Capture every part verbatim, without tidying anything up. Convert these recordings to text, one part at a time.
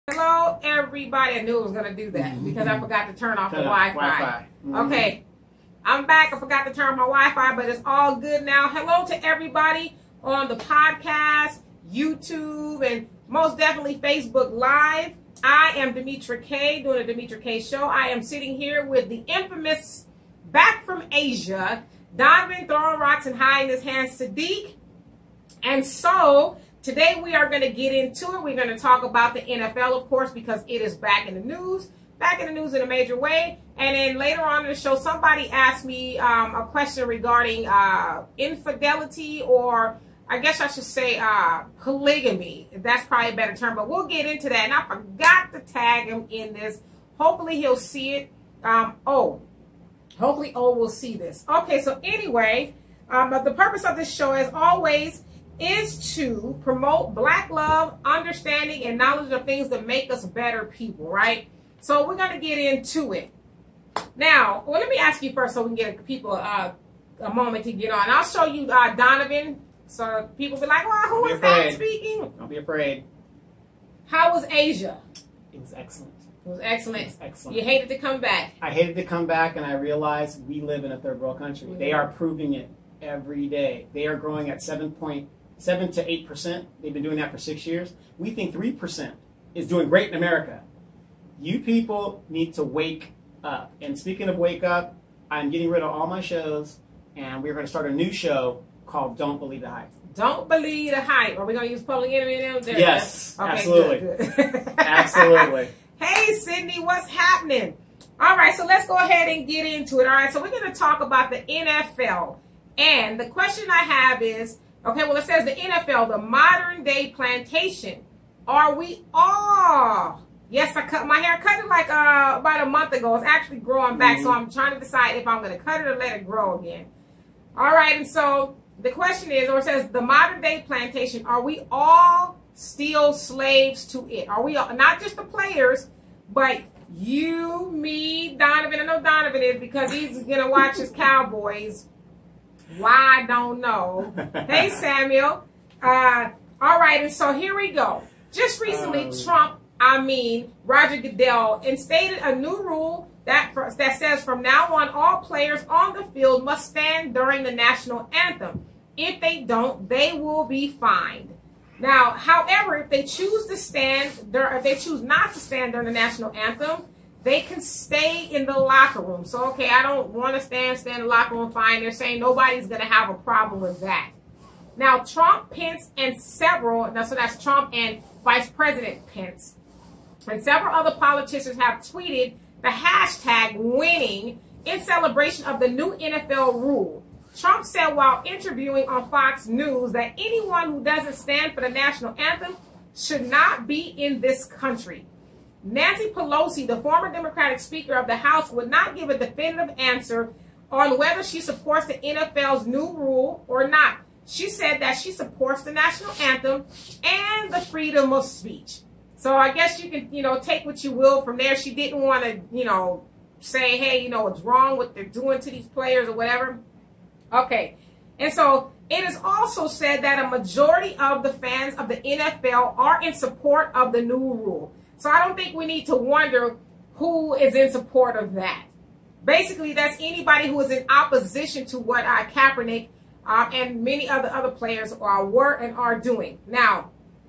Hello, everybody. I knew I was going to do that because I forgot to turn off the Wi-Fi. Wi-Fi. Mm-hmm. Okay, I'm back. I forgot to turn off my Wi-Fi, but it's all good now. Hello to everybody on the podcast, YouTube, and most definitely Facebook Live. I am Demetra K, doing the Demetra K Show. I am sitting here with the infamous, back from Asia, Donovan throwing rocks and hiding his hands, Sadiq. And so today we are going to get into it. We're going to talk about the N F L, of course, because it is back in the news, back in the news in a major way. And then later on in the show, somebody asked me um, a question regarding uh, infidelity, or I guess I should say uh, polygamy. That's probably a better term, but we'll get into that. And I forgot to tag him in this. Hopefully he'll see it. Um, oh, hopefully O will see this. Okay, so anyway, um, but the purpose of this show, as always, is to promote Black love, understanding, and knowledge of things that make us better people, right? So we're going to get into it. Now, well, let me ask you first so we can get people uh, a moment to get on. I'll show you uh, Donovan, so people be like, well, who is that speaking? Don't be afraid. How was Asia? It was excellent. It was excellent. It was excellent. You hated to come back. I hated to come back, and I realized we live in a third world country. Mm-hmm. They are proving it every day. They are growing at seven point seven to eight percent. They've been doing that for six years. We think three percent is doing great in America. You people need to wake up. And speaking of wake up, I'm getting rid of all my shows, and we're going to start a new show called Don't Believe the Hype. Don't believe the hype. Are we going to use Public Enemy in them? There, yes, okay, absolutely. Good, good. Absolutely. Hey, Sydney, what's happening? All right, so let's go ahead and get into it. All right, so we're going to talk about the N F L. And the question I have is, okay, well, it says the N F L, the modern day plantation. Are we all? Yes, I cut my hair. Cut it like uh, about a month ago. It's actually growing back, mm-hmm. So I'm trying to decide if I'm going to cut it or let it grow again. All right, and so the question is, or it says the modern day plantation, are we all still slaves to it? Are we all, not just the players, but you, me, Donovan? I know Donovan is because he's going to watch his Cowboys. Why, I don't know. Hey, Samuel. Uh, all right, and so here we go. Just recently, um, Trump, I mean, Roger Goodell, instated a new rule that, that says from now on, all players on the field must stand during the national anthem. If they don't, they will be fined. Now, however, if they choose to stand, if they choose not to stand during the national anthem, they can stay in the locker room. So, okay, I don't want to stand, stand in the locker room, fine. They're saying nobody's going to have a problem with that. Now, Trump, Pence, and several, now, so that's Trump and Vice President Pence, and several other politicians have tweeted the hashtag winning in celebration of the new N F L rule. Trump said while interviewing on Fox News that anyone who doesn't stand for the national anthem should not be in this country. Nancy Pelosi, the former Democratic Speaker of the House, would not give a definitive answer on whether she supports the N F L's new rule or not. She said that she supports the national anthem and the freedom of speech. So I guess you can, you know, take what you will from there. She didn't want to, you know, say, hey, you know, what's wrong what they're doing to these players or whatever. Okay. And so it is also said that a majority of the fans of the N F L are in support of the new rule. So I don't think we need to wonder who is in support of that. Basically, that's anybody who is in opposition to what uh, Kaepernick uh, and many other other players are, were and are doing. Now,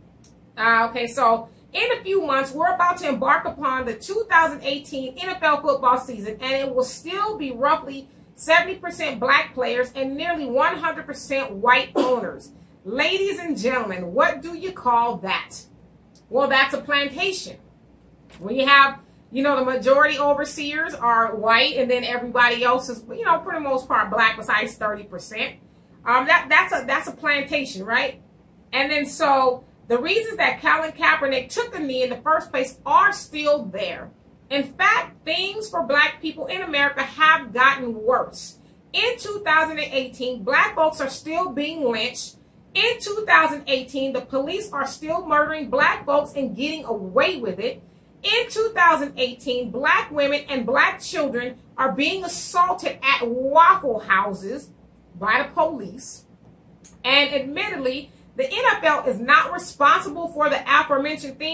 uh, okay, so in a few months, we're about to embark upon the two thousand eighteen N F L football season, and it will still be roughly seventy percent black players and nearly one hundred percent white owners. Ladies and gentlemen, what do you call that? Well, that's a plantation. When you have, you know, the majority overseers are white and then everybody else is, you know, for the most part black besides thirty percent. Um, that, that's a that's a plantation, right? And then so the reasons that Colin Kaepernick took a knee in the first place are still there. In fact, things for black people in America have gotten worse. In two thousand eighteen, black folks are still being lynched. In two thousand eighteen, the police are still murdering black folks and getting away with it. In two thousand eighteen, black women and black children are being assaulted at Waffle Houses by the police. And admittedly, the N F L is not responsible for the aforementioned things,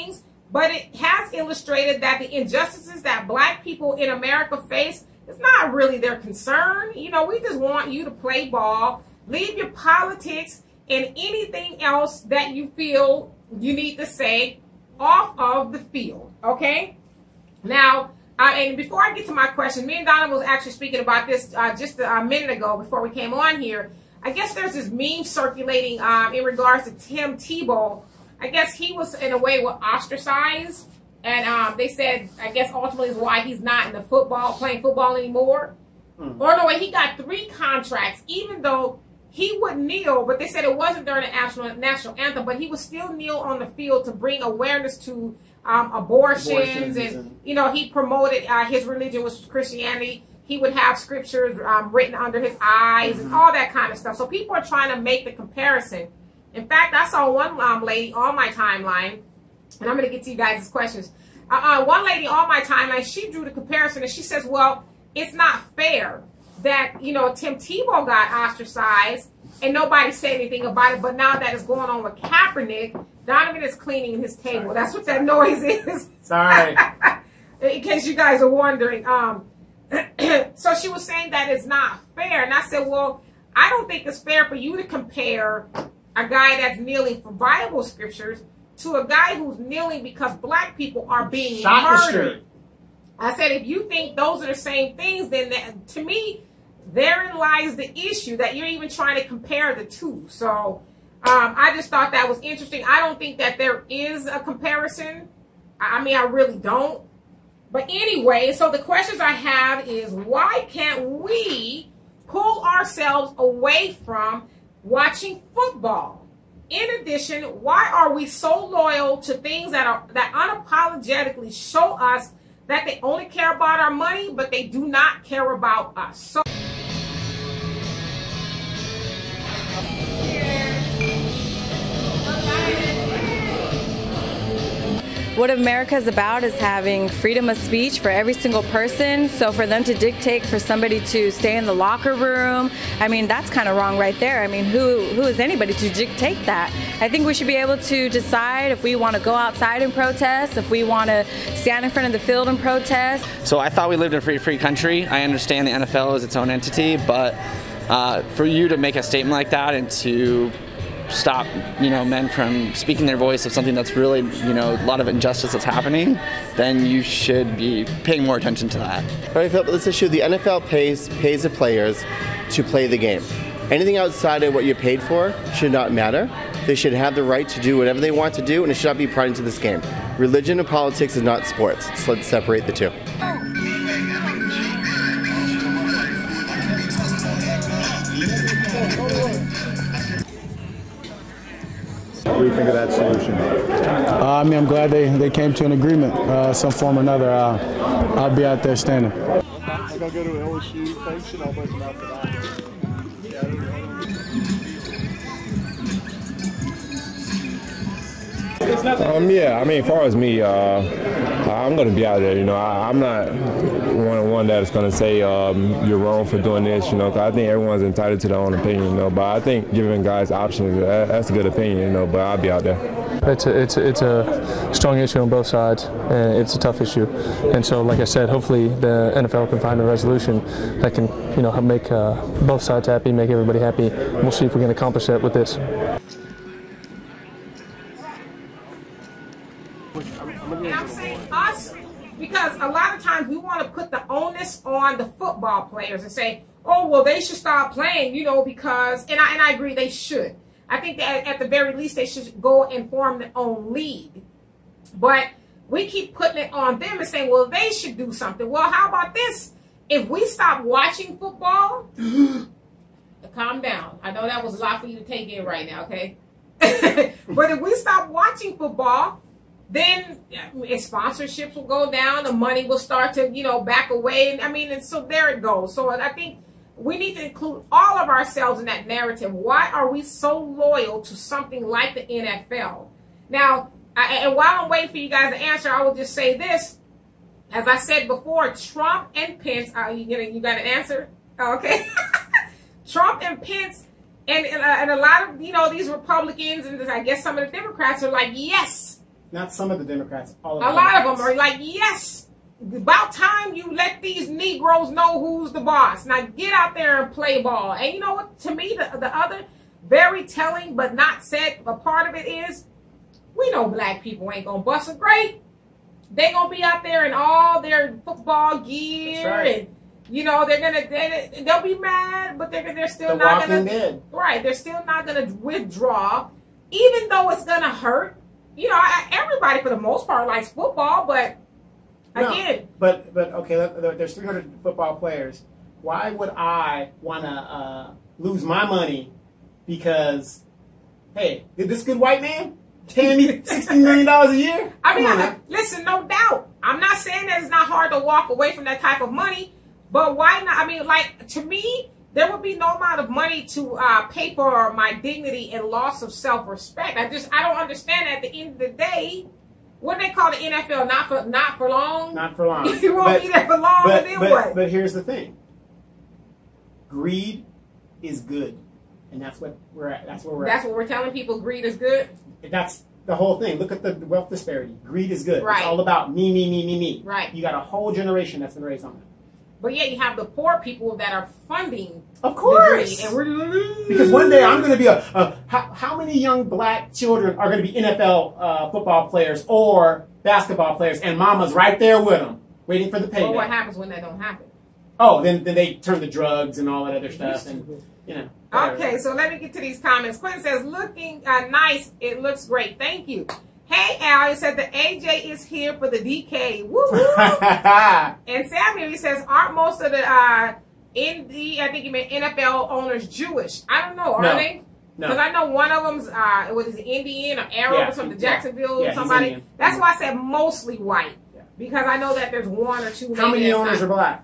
but it has illustrated that the injustices that black people in America face is not really their concern. You know, we just want you to play ball, leave your politics and anything else that you feel you need to say off of the field, okay? Now, uh, and before I get to my question, me and Donna was actually speaking about this uh, just a minute ago before we came on here. I guess there's this meme circulating um, in regards to Tim Tebow. I guess he was, in a way, was ostracized. And um, they said, I guess, ultimately is why he's not in the football, playing football anymore. Mm. Or no, way, he got three contracts, even though he would kneel, but they said it wasn't during the national, national anthem, but he would still kneel on the field to bring awareness to um, abortions. abortions and, and, you know, he promoted uh, his religion was Christianity. He would have scriptures um, written under his eyes mm-hmm. and all that kind of stuff. So people are trying to make the comparison. In fact, I saw one um, lady on my timeline, and I'm going to get to you guys' questions. Uh, uh, one lady on my timeline, she drew the comparison, and she says, well, it's not fair that, you know, Tim Tebow got ostracized and nobody said anything about it, but now that it's going on with Kaepernick, Donovan is cleaning his table. Sorry. That's what that noise is. Sorry. In case you guys are wondering. Um, so she was saying that it's not fair. And I said, well, I don't think it's fair for you to compare a guy that's kneeling for Bible scriptures to a guy who's kneeling because black people are being Shot murdered. I said, if you think those are the same things, then that, to me, therein lies the issue that you're even trying to compare the two. So um, I just thought that was interesting. I don't think that there is a comparison. I mean, I really don't. But anyway, so the questions I have is, why can't we pull ourselves away from watching football? In addition, why are we so loyal to things that are that unapologetically show us that they only care about our money, but they do not care about us? So what America is about is having freedom of speech for every single person. So for them to dictate for somebody to stay in the locker room, I mean, that's kind of wrong right there. I mean, who who is anybody to dictate that? I think we should be able to decide if we want to go outside and protest, if we want to stand in front of the field and protest. So I thought we lived in a free, free country. I understand the N F L is its own entity, but uh, for you to make a statement like that and to stop, you know, men from speaking their voice of something that's really, you know, a lot of injustice that's happening, then you should be paying more attention to that. All right, Phil, this issue, the N F L pays pays the players to play the game. Anything outside of what you're paid for should not matter. They should have the right to do whatever they want to do, and it should not be brought into this game. Religion and politics is not sports, so let's separate the two. What do you think of that solution? Uh, I mean, I'm glad they, they came to an agreement, uh, some form or another. Uh, I'll be out there standing. I'm going to go to an L S U function. I'll vote them out for that. Um, yeah, I mean, as far as me, uh, I'm going to be out there. You know, I, I'm not one one that's going to say um, you're wrong for doing this. You know, 'cause I think everyone's entitled to their own opinion. You know, but I think giving guys options, that, that's a good opinion. You know, but I'll be out there. It's a, it's a, it's a strong issue on both sides, and it's a tough issue. And so, like I said, hopefully the N F L can find a resolution that can, you know, make uh, both sides happy, make everybody happy. We'll see if we can accomplish that with this. And I'm saying us because a lot of times we want to put the onus on the football players and say, oh, well, they should stop playing, you know, because, and I, and I agree they should. I think that at the very least they should go and form their own league. But we keep putting it on them and saying, well, they should do something. Well, how about this? If we stop watching football, calm down. I know that was a lot for you to take in right now, okay? But if we stop watching football, then sponsorships will go down. The money will start to, you know, back away. And I mean, and so there it goes. So I think we need to include all of ourselves in that narrative. Why are we so loyal to something like the N F L? Now, I, and while I'm waiting for you guys to answer, I will just say this. As I said before, Trump and Pence, uh, you, gonna, you got an answer? Okay. Trump and Pence and, and, uh, and a lot of, you know, these Republicans and I guess some of the Democrats are like, yes, Not some of the Democrats. All of a the lot Democrats. of them are like, yes, about time you let these Negroes know who's the boss. Now get out there and play ball. And you know what? To me, the, the other very telling but not said a part of it is, we know black people ain't gonna bust a grape. They gonna be out there in all their football gear, right. and you know they're gonna they, they'll be mad, but they're they're still the not Walking gonna Dead. right. They're still not gonna withdraw, even though it's gonna hurt. You know, I, everybody for the most part likes football, but no, again, but but okay, there's three hundred football players. Why would I want to uh, lose my money because, hey, did this good white man paying me sixteen million dollars a year? I mean, Come on I, listen, no doubt. I'm not saying that it's not hard to walk away from that type of money, but why not? I mean, like, to me, there would be no amount of money to uh, pay for my dignity and loss of self-respect. I just, I don't understand. At the end of the day, what do they call the N F L? Not for, not for long. Not for long. You won't but, be there for long, but, and then but, what? But here's the thing: greed is good, and that's what we're at. That's where we're That's at. what we're telling people. Greed is good. That's the whole thing. Look at the wealth disparity. Greed is good. Right. It's all about me, me, me, me, me. Right. You got a whole generation that's been raised on that. But yet you have the poor people that are funding. Of course. The greed, and we're, because one day I'm going to be a, a how, how many young black children are going to be N F L uh, football players or basketball players, and mama's right there with them, waiting for the payday. well, what happens when that don't happen? Oh, then, then they turn to drugs and all that other stuff, and you know. whatever. Okay, so let me get to these comments. Quentin says, looking uh, nice. It looks great. Thank you. Hey, Al, he said the A J is here for the D K. Woo woo. And Samuel, he says, aren't most of the uh, in the, I think you meant N F L owners Jewish? I don't know. Are No. they? No. Because I know one of them's, uh, it was Indian or Arab Yeah, or something, yeah. Jacksonville, Yeah, he's somebody. Indian. That's why I said mostly white. Yeah. Because I know that there's one or two. How maybe many that's owners not- are black?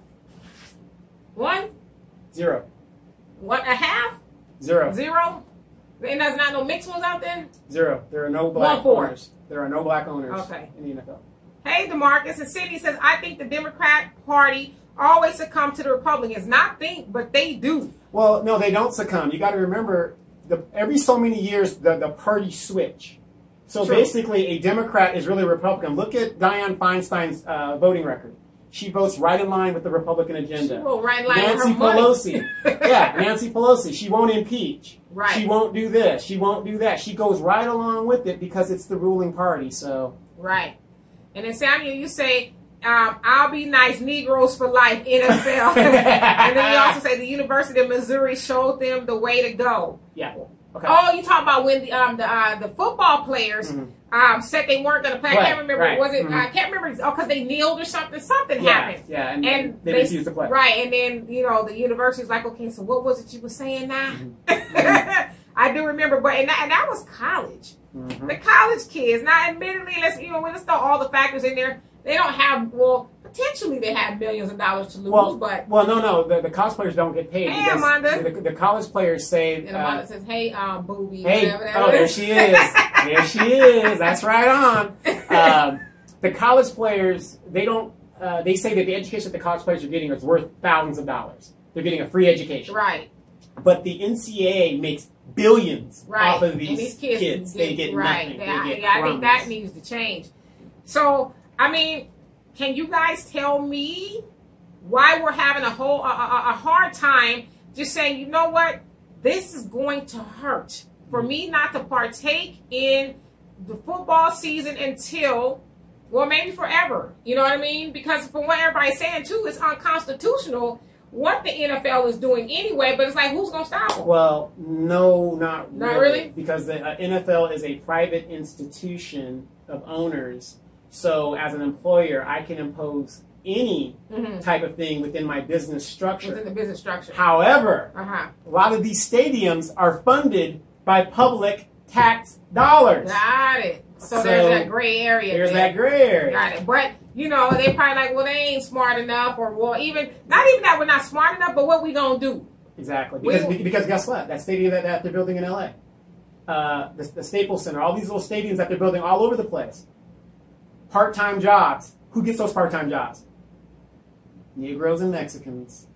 One? Zero. What, a half? Zero. Zero? And there's not no mixed ones out there? Zero. There are no black One-fourth. owners. There are no black owners Okay. in the N F L. Hey, DeMarcus. And Cindy says, I think the Democrat Party always succumb to the Republicans. Not think, but they do. Well, no, they don't succumb. You got to remember, the, every so many years, the, the party switch. So True. basically, a Democrat is really a Republican. Look at Dianne Feinstein's uh, voting record. She votes right in line with the Republican agenda. She will right in line Nancy with her money. Pelosi. Yeah, Nancy Pelosi. She won't impeach. Right. She won't do this. She won't do that. She goes right along with it because it's the ruling party. So Right. And then Samuel, you say, um, I'll be nice, Negroes for life, N F L. And then you also say the University of Missouri showed them the way to go. yeah. Okay. Oh, you talking about when the um the uh, the football players Mhm. um said they weren't going to play? I Right, can't remember. right. Was it? Mhm. I can't remember. Oh, because they kneeled or something. Something yeah, happened. yeah, and, And they, refused to play. Right, and then you know the university's like, okay, so what was it you were saying now? Mm-hmm. I do remember, but and that, and that was college. Mhm. The college kids. Now, admittedly, let's you know let's throw all the factors in there. They don't have well, potentially they have millions of dollars to lose, Well, but well, no, no, the, the college players don't get paid. Hey, because Amanda. The, the college players say, and uh, Amanda says, "Hey, um, booby, hey, whatever that oh, there is." she is. There she is. That's right on. Um, the college players, they don't, uh, they say that the education that the college players are getting is worth thousands of dollars. They're getting a free education. Right. But the N C A A makes billions Right. off of these, and these kids, kids. They get right. nothing. They- They I, get yeah, I think that crumbs. needs to change. So, I mean, can you guys tell me why we're having a whole a, a, a hard time just saying, you know what, this is going to hurt for me not to partake in the football season until, well, maybe forever. You know what I mean? Because from what everybody's saying too, it's unconstitutional what the N F L is doing anyway. But it's like, who's gonna stop them? Well, no, not really. Not really? Because the uh, N F L is a private institution of owners. So as an employer, I can impose any Mhm. type of thing within my business structure. Within the business structure. However, Uh huh. a lot of these stadiums are funded by public tax dollars. Got it. So, So, there's that gray area. There's there. that gray area. Got it. But, you know, they probably like, well, they ain't smart enough, or, well, even, not even that we're not smart enough, but what we gonna do? Exactly. Because, We- because guess what? That stadium that, that they're building in L A, uh, the, the Staples Center, all these little stadiums that they're building all over the place. Part-time jobs. Who gets those part-time jobs? Negroes and Mexicans.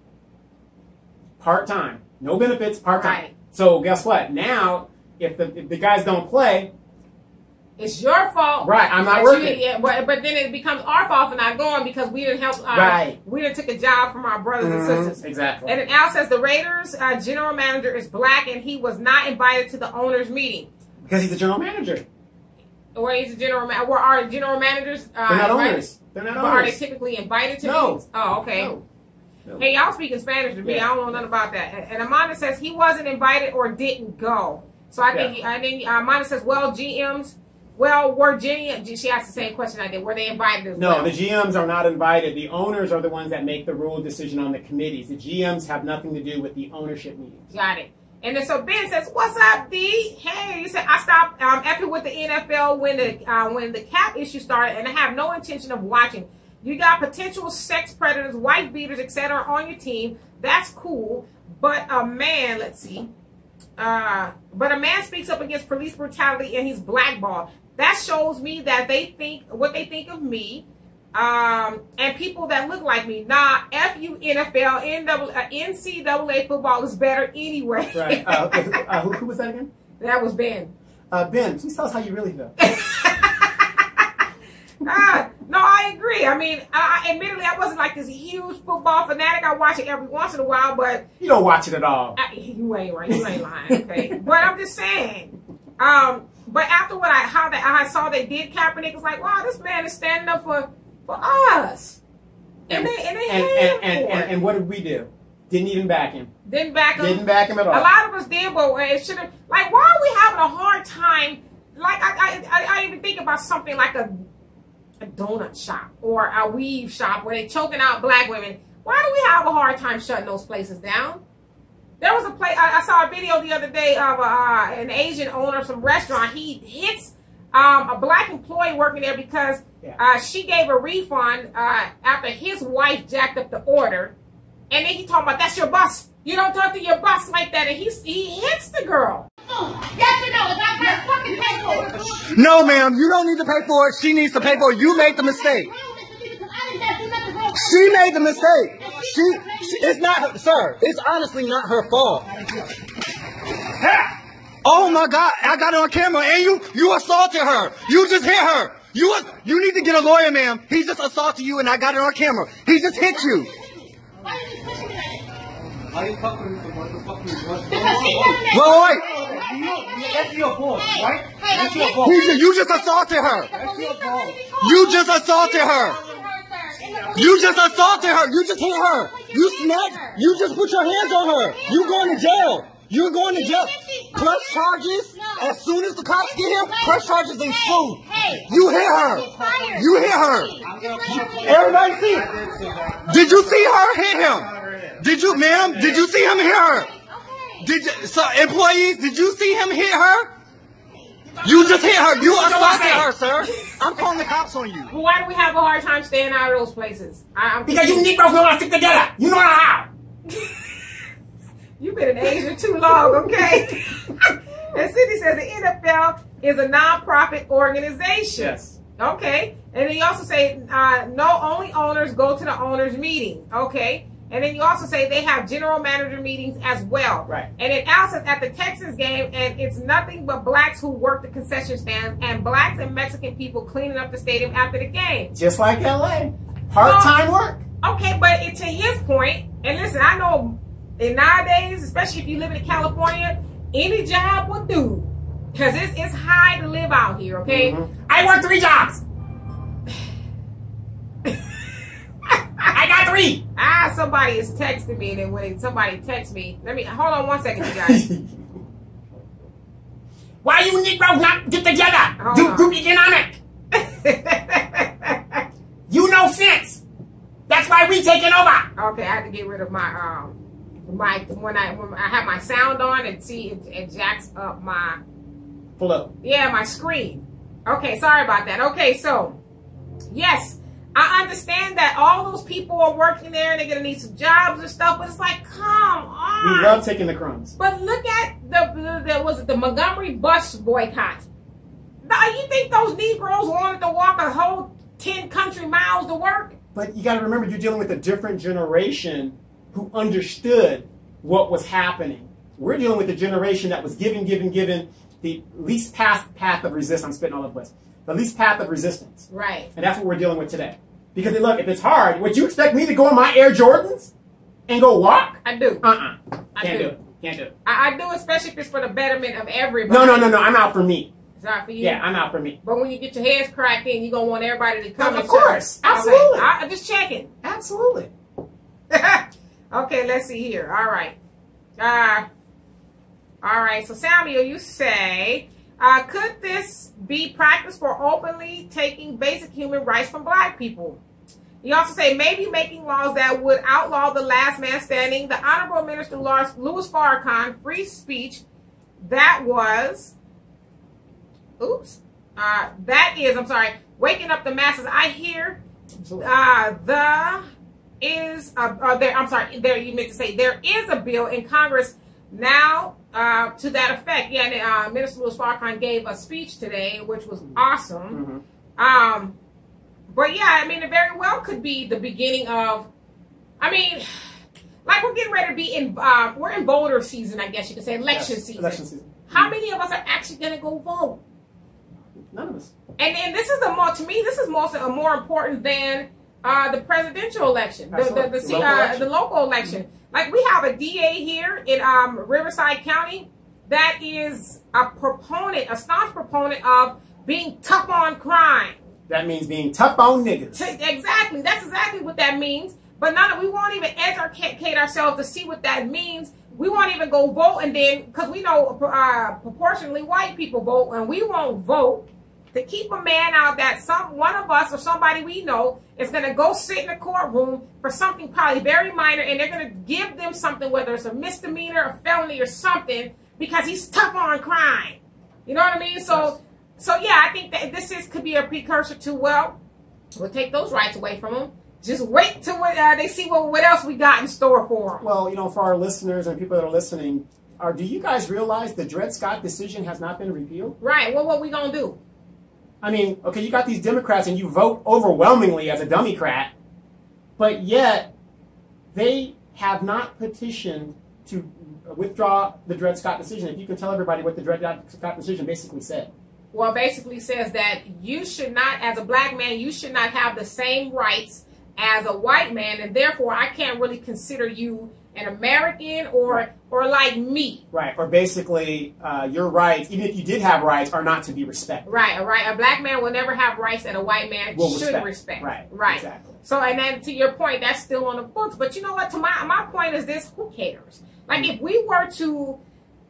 Part-time. No benefits, part-time. Right. So guess what? Now, if the, if the guys don't play, It's your fault. Right, I'm not that working. You, yeah, but, but then it becomes our fault for not going because we didn't help. Uh, right. We didn't take a job from our brothers mm-hmm. and sisters. Exactly. And then Al says the Raiders uh, general manager is black and he was not invited to the owners' meeting. Because he's a general manager. Or he's a general manager. Or are general managers uh, They're not invited? owners. They're not but owners. Are they typically invited to no. meetings? Oh, okay. No. No. Hey, y'all speaking Spanish to me. Yeah. I don't know nothing about that. And, and Amanda says he wasn't invited or didn't go. So I think, yeah. I think uh, Amanda says, well, G Ms, well, were G Ms, she asked the same question I did. Were they invited as no, well? No, the G Ms are not invited. The owners are the ones that make the rule decision on the committees. The G Ms have nothing to do with the ownership meetings. Got it. And then so Ben says, "What's up, D? Hey, you said I stopped um, effing with the N F L when the uh, when the cap issue started, and I have no intention of watching. You got potential sex predators, wife beaters, et cetera on your team. That's cool, but a man, let's see, uh, but a man speaks up against police brutality and he's blackballed. That shows me that they think what they think of me." Um, and people that look like me. Nah, F you N F L, N C double A football is better anyway. Right. Uh, uh, who, who was that again? That was Ben. Uh, Ben, please tell us how you really feel. uh, no, I agree. I mean, I, admittedly, I wasn't like this huge football fanatic. I watch it every once in a while, but... You don't watch it at all. I, you ain't right. You ain't lying, okay? But I'm just saying. Um, but after what I, how they, I saw they did Kaepernick, it's like, wow, this man is standing up for... For us. And, and they and they and, and, and, and, and what did we do? Didn't even back him. Didn't back him. Didn't back him at all. A lot of us did, but it should have. Like, why are we having a hard time? Like, I I, I even think about something like a a donut shop or a weave shop where they're choking out black women. Why do we have a hard time shutting those places down? There was a place I, I saw a video the other day of uh, an Asian owner of some restaurant. He hits um, a black employee working there because. Yeah. Uh, she gave a refund uh, after his wife jacked up the order. And then he talking about, that's your boss. You don't talk to your boss like that. And he, he hits the girl. Yes or no? Is that fucking pay for it? No, ma'am. You don't need to pay for it. She needs to pay for it. You made the mistake. She made the mistake. She, she it's not her, sir. It's honestly not her fault. Oh, my God. I got it on camera. And you, you assaulted her. You just hit her. You you need to get a lawyer, ma'am. He just assaulted you, and I got it on camera. He just hit you. Why are you pushing me? Are you fucking with the motherfucking Wait, wait. That's your fault, right? Hey, That's your fault. You just assaulted her. That's your fault. You just assaulted her. You just assaulted her. You just hit her. You smacked. You just put your hands on her. You going to jail. You're going to jail. Press charges. As soon as the cops get here, press charges ensue. You hit her. You hit her. Everybody see it. Did you see her hit him? Did you, ma'am? Did you see him hit her? Did you, so employees, did you see him hit her? You just hit her. You assaulted her, sir. I'm calling the cops on you. Well, why do we have a hard time staying out of those places? I, I'm because you Negroes don't want to stick together. You know how. You've been in Asia too long, okay? And Cindy says the N F L is a non-profit organization. Yes. Okay. And then you also say uh, no, only owners go to the owners' meeting. Okay. And then you also say they have general manager meetings as well. Right. And then Al says at the Texans game, and it's nothing but blacks who work the concession stands and blacks and Mexican people cleaning up the stadium after the game. Just like L A. Part-time well, work. Okay, but it, to his point, and listen, I know and nowadays, especially if you live in California, any job will do. Because it's, it's high to live out here, okay? Mm-hmm. I work three jobs. I got three. Ah, somebody is texting me, and then when somebody texts me, let me, hold on one second, you guys. Why you Negroes not get together? Hold Do on. group economic. You know sense. That's why we taking over. Okay, I have to get rid of my, um, my, when I, when I have my sound on and see, it, it jacks up my, Flow. yeah, my screen. Okay, sorry about that. Okay, so, yes, I understand that all those people are working there and they're going to need some jobs and stuff, but it's like, come on. We love taking the crumbs. But look at the, the, the was it the Montgomery bus boycott? Now, you think those Negroes wanted to walk a whole ten country miles to work? But you got to remember, you're dealing with a different generation who understood what was happening. We're dealing with a generation that was given, given, given, the least path path of resistance. I'm spitting all over the place. The least path of resistance. Right. And that's what we're dealing with today. Because look, if it's hard, would you expect me to go on my Air Jordans and go walk? I do. Uh-uh. I Can't do. do it. Can't do it. I, I do, especially if it's for the betterment of everybody. No, no, no, no. I'm out for me. It's not for you. Yeah, I'm out for me. But when you get your heads cracked in, you're going to want everybody to come. Of and course. check. Absolutely. Okay. I, I'm just checking. Absolutely. Okay, let's see here. All right. Uh, all right. So, Samuel, you say, uh, could this be practice for openly taking basic human rights from black people? You also say maybe making laws that would outlaw the last man standing. The Honorable Minister Louis Farrakhan, free speech, that was, oops, uh, that is, I'm sorry, waking up the masses. I hear uh, the is, uh, uh, there, I'm sorry, there you meant to say, there is a bill in Congress now uh, to that effect. Yeah, and, uh, Minister Louis Farrakhan gave a speech today, which was awesome. Mm-hmm. Um, But yeah, I mean, it very well could be the beginning of, I mean, like we're getting ready to be in, uh, we're in voter season, I guess you could say, election yes, season. Election season. How many of us are actually going to go vote? None of us. And and this is the more, to me, this is more, uh, more important than uh, the presidential election, the, the, the, the, local uh, election. the local election. Mm-hmm. Like we have a D A here in um, Riverside County that is a proponent, a staunch proponent of being tough on crime. That means being tough on niggas. Exactly. That's exactly what that means. But none of, we won't even educate ourselves to see what that means. We won't even go vote, and then, because we know uh, proportionally white people vote, and we won't vote to keep a man out that some one of us or somebody we know is going to go sit in a courtroom for something probably very minor, and they're going to give them something, whether it's a misdemeanor, a felony, or something, because he's tough on crime. You know what I mean? So. Yes. So, yeah, I think that this is could be a precursor to, well, we'll take those rights away from them. Just wait till uh, they see what, what else we got in store for them. Well, you know, for our listeners and people that are listening, are, do you guys realize the Dred Scott decision has not been repealed? Right. Well, what we going to do? I mean, okay, you got these Democrats and you vote overwhelmingly as a Democrat, but yet they have not petitioned to withdraw the Dred Scott decision. If you can tell everybody what the Dred Scott decision basically said. Well, basically says that you should not, as a black man, you should not have the same rights as a white man, and therefore I can't really consider you an American or right. or like me. Right, or basically uh, your rights, even if you did have rights, are not to be respected. Right, right. A black man will never have rights that a white man will should respect. respect. Right, right. Exactly. So, and then to your point, that's still on the books. But you know what? To my my point is this: who cares? Like if we were to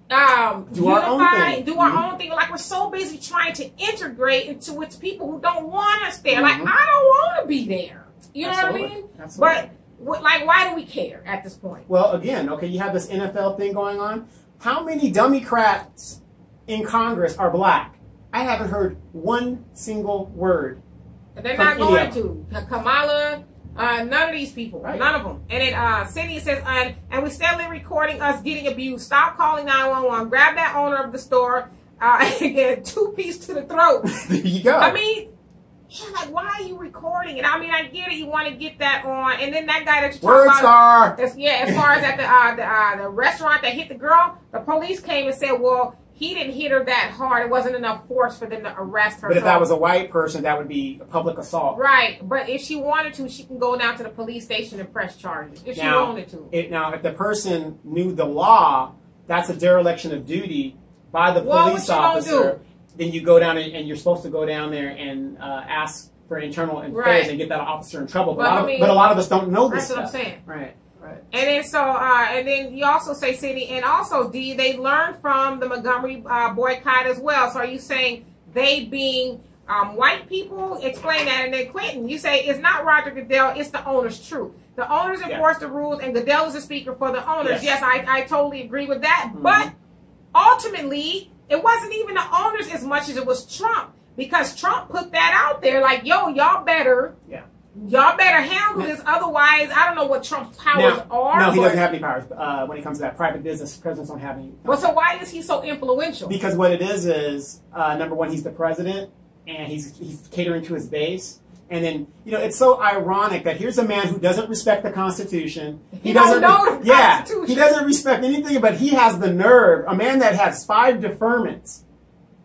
Um, do unify, our own thing. do our mm-hmm. own thing. Like we're so busy trying to integrate into its people who don't want us there. Mm-hmm. Like I don't want to be there. You Absolutely. know what I mean? Absolutely. But like, why do we care at this point? Well, again, okay, you have this N F L thing going on. How many Democrats in Congress are black? I haven't heard one single word. They're not going to. Kamala. Uh, none of these people, right. None of them. And then uh, Cindy says, uh, and we steadily recording us getting abused. Stop calling nine one one. Grab that owner of the store uh, and get a two-piece to the throat. There you go. I mean, yeah, like, why are you recording it? I mean, I get it. You want to get that on. And then that guy that you're talking about. As, yeah, as far as at the, uh, the, uh, the restaurant that hit the girl, the police came and said, well, he didn't hit her that hard. It wasn't enough force for them to arrest her. But if so, that was a white person, that would be a public assault. Right. But if she wanted to, she can go down to the police station and press charges. If now, she wanted to. It, now, if the person knew the law, that's a dereliction of duty by the well, police what you officer. Then you go down and, and you're supposed to go down there and uh, ask for internal affairs right. and get that officer in trouble. But, well, a lot of, I mean, but a lot of us don't know this that's stuff. That's what I'm saying. Right. Right. And then so, uh, and then you also say, Cindy, and also, D, they learned from the Montgomery uh, boycott as well. So are you saying they being um, white people? Explain that. And then Quentin, you say it's not Roger Goodell, it's the owner's truth. The owners enforce yeah. the rules, and Goodell is the speaker for the owners. Yes, yes I, I totally agree with that. Mm-hmm. But ultimately, it wasn't even the owners as much as it was Trump, because Trump put that out there like, yo, y'all better. Yeah. Y'all better handle this, otherwise, I don't know what Trump's powers now, are. No, he doesn't have any powers uh, when it comes to that. Private business, presidents don't have any. Well, so why is he so influential? Because what it is is, uh, number one, he's the president, and he's he's catering to his base. And then, you know, it's so ironic that here's a man who doesn't respect the Constitution. He, he doesn't know the yeah, Constitution. He doesn't respect anything, but he has the nerve. A man that has five deferments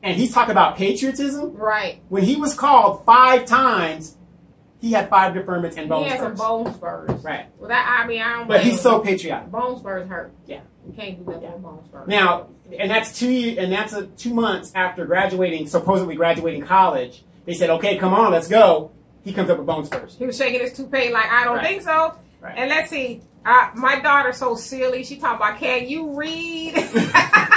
And he's talking about patriotism. Right. When he was called five times, he had five deferments and bone he spurs. He had some bone spurs. Right. Well, that, I mean, I don't But he's so patriotic. Bone spurs hurt. Yeah. You can't do that yeah. with bone spurs. Now, and that's two years, and that's a, two months after graduating, supposedly graduating college. They said, okay, come on, let's go. He comes up with bone spurs. He was shaking his toupee like, I don't right. think so. Right. And let's see. Uh, my daughter's so silly. She talking about, can you read? Because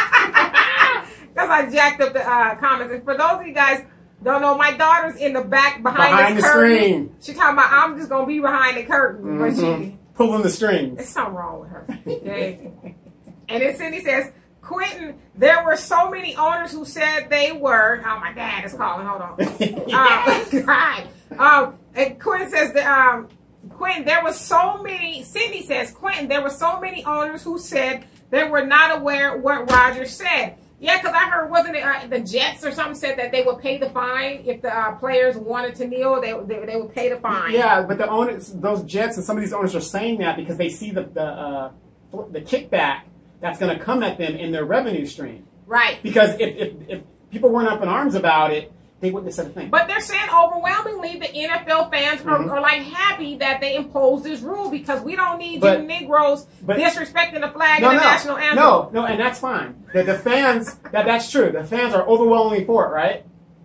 I jacked up the uh, comments. And for those of you guys don't know, my daughter's in the back behind, behind the, the curtain. Screen. She talking about, I'm just going to be behind the curtain. Mm-hmm. But she... Pulling the strings. There's something wrong with her. Okay? And then Cindy says, Quentin, there were so many owners who said they were. Oh, my dad is calling. Hold on. yes. um, God. Um, and Quentin says that, um, Quentin, there was so many, Cindy says, Quentin, there were so many owners who said they were not aware what Roger said. Yeah, because I heard, wasn't it uh, the Jets or something said that they would pay the fine if the uh, players wanted to kneel, they, they they would pay the fine. Yeah, but the owners, those Jets and some of these owners are saying that because they see the the, uh, the kickback that's going to come at them in their revenue stream. Right. Because if, if, if people weren't up in arms about it, they wouldn't have said a thing. But they're saying overwhelmingly the N F L fans are, mm-hmm. are like happy that they imposed this rule because we don't need but, you Negroes but, disrespecting the flag no, and the no, national anthem. No, no, and that's fine. The, the fans, that that's true. The fans are overwhelmingly for it, right?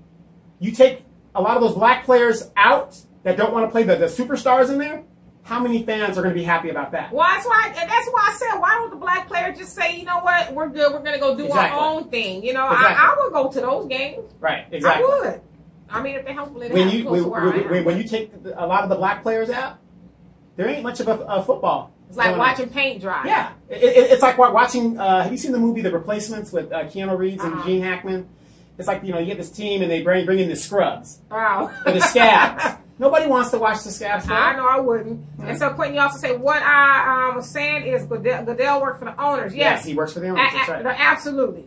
You take a lot of those black players out that don't want to play the, the superstars in there. How many fans are going to be happy about that? Well, that's why. And that's why I said, why don't the black player just say, you know what, we're good. We're going to go do exactly. our own thing. You know, exactly. I, I would go to those games. Right. Exactly. I would. I mean, if they hopefully they when have you close when, to where when, I am. when, when you take a lot of the black players out, there ain't much of a, a football. It's like watching on. paint dry. Yeah, it, it, it's like watching. Uh, have you seen the movie The Replacements with uh, Keanu Reeves and uh-huh. Gene Hackman? It's like, you know, you get this team and they bring bring in the scrubs. Wow. Or the scabs. Nobody wants to watch the scabs. I know I wouldn't. Mm-hmm. And so Quentin, you also say what I um, was saying is Goodell, Goodell worked for the owners. Yes, yes he works for the owners. That's right. Absolutely.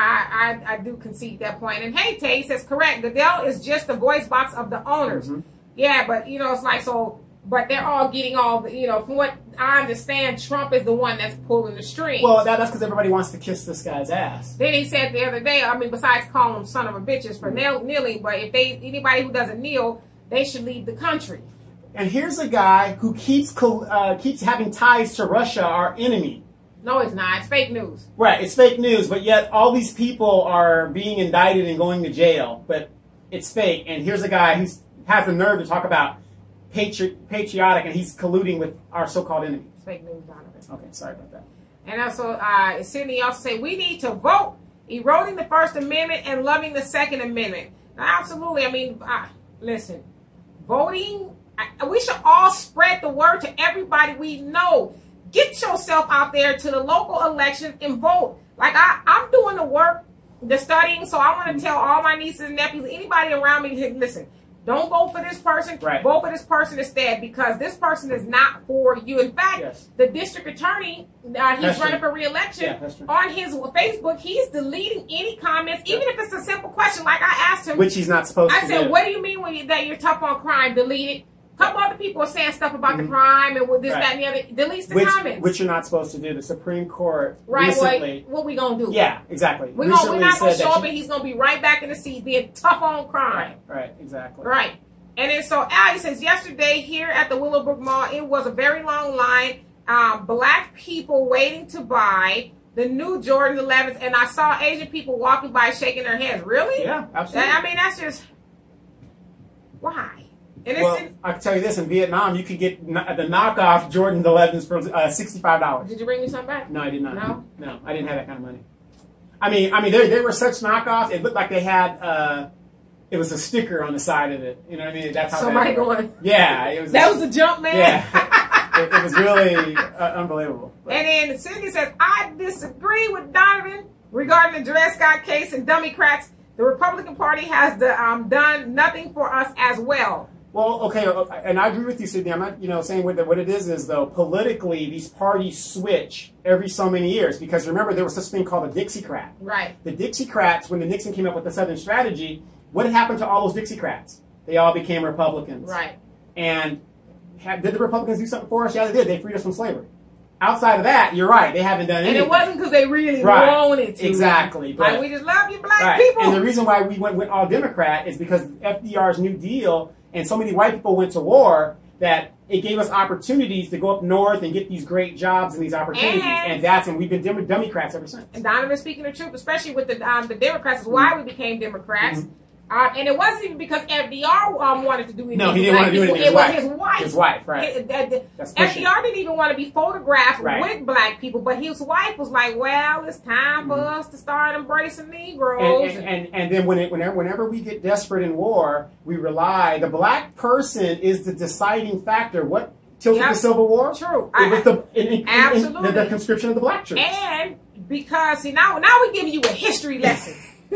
I, I I do concede that point. And hey, Tay says correct. Goodell is just the voice box of the owners. Mm-hmm. Yeah, but you know it's like so. But they're all getting all the, you know, from what I understand, Trump is the one that's pulling the strings. Well, that, that's because everybody wants to kiss this guy's ass. Then he said the other day, I mean, besides calling them son of a bitches for mm-hmm. kneeling, but if they anybody who doesn't kneel, they should leave the country. And here's a guy who keeps uh, keeps having ties to Russia, our enemy. No, it's not. It's fake news. Right, it's fake news, but yet all these people are being indicted and going to jail, but it's fake. And here's a guy who has the nerve to talk about patri patriotic, and he's colluding with our so-called enemy. It's fake news, Donovan. Okay, sorry about that. And also, uh, Sydney also say, we need to vote, eroding the First Amendment and loving the Second Amendment. Now, absolutely. I mean, uh, listen, voting, I, we should all spread the word to everybody we know. Get yourself out there to the local elections and vote. Like, I, I'm doing the work, the studying, so I want to tell all my nieces and nephews, anybody around me, listen, don't vote for this person. Right. Vote for this person instead because this person is not for you. In fact, yes. the district attorney, uh, he's that's running true. for re-election. Yeah, on his Facebook, he's deleting any comments, yeah. even if it's a simple question. Like I asked him. Which he's not supposed I to said, do. what do you mean when you, that you're tough on crime? Delete it. A couple other people are saying stuff about mm-hmm. the crime and with this, right. that, and the other. Deletes the which, comments. Which you're not supposed to do. The Supreme Court right, recently. Well, what we going to do? Yeah, exactly. We gonna, we're not going to show up you, and he's going to be right back in the seat being tough on crime. Right, right, exactly. Right. And then so Ali says, yesterday here at the Willowbrook Mall, it was a very long line. Um, black people waiting to buy the new Jordan elevens. And I saw Asian people walking by shaking their heads. Really? Yeah, absolutely. That, I mean, that's just, why? And it's well, in, I can tell you this, in Vietnam, you could get the knockoff Jordan elevens for uh, sixty-five dollars. Did you bring me some back? No, I did not. No? No, I didn't have that kind of money. I mean, I mean, they, they were such knockoffs, it looked like they had... Uh, it was a sticker on the side of it. You know what I mean? That's how somebody going. Yeah, it was. That was the jump, man. Yeah, it, it was really uh, unbelievable. But. And then Cindy says, I disagree with Donovan regarding the Dred Scott case and Democrats. The Republican Party has the, um, done nothing for us as well. Well, okay, and I agree with you, Sydney. I'm not, you know, saying what, the, what it is is though politically these parties switch every so many years because remember there was this thing called a Dixiecrat. Right. The Dixiecrats, when the Nixon came up with the Southern Strategy. What had happened to all those Dixiecrats? They all became Republicans. Right. And had, did the Republicans do something for us? Yeah, they did. They freed us from slavery. outside of that, you're right. They haven't done And anything. it wasn't because they really Right. wanted to. Exactly. But, Like, we just love you black right. people. And the reason why we went, went all Democrat is because F D R's New Deal and so many white people went to war that it gave us opportunities to go up north and get these great jobs and these opportunities. And, and that's, and we've been Dem- Democrats ever since. And Donovan's speaking the truth, especially with the um, the Democrats, is why we became Democrats. Mm-hmm. Uh, and it wasn't even because F D R um, wanted to do anything. No, he didn't want to do anything. It was his his wife. His wife, right. It, uh, F D R didn't even want to be photographed right. with black people, but his wife was like, well, it's time mm-hmm. for us to start embracing Negroes. And, and, and, and then when it, whenever, whenever we get desperate in war, we rely, the black person is the deciding factor. What tilted yep. the Civil War? True. It was the, in, in, Absolutely. In, in the conscription of the black troops. And because, see, now, now we're giving you a history lesson.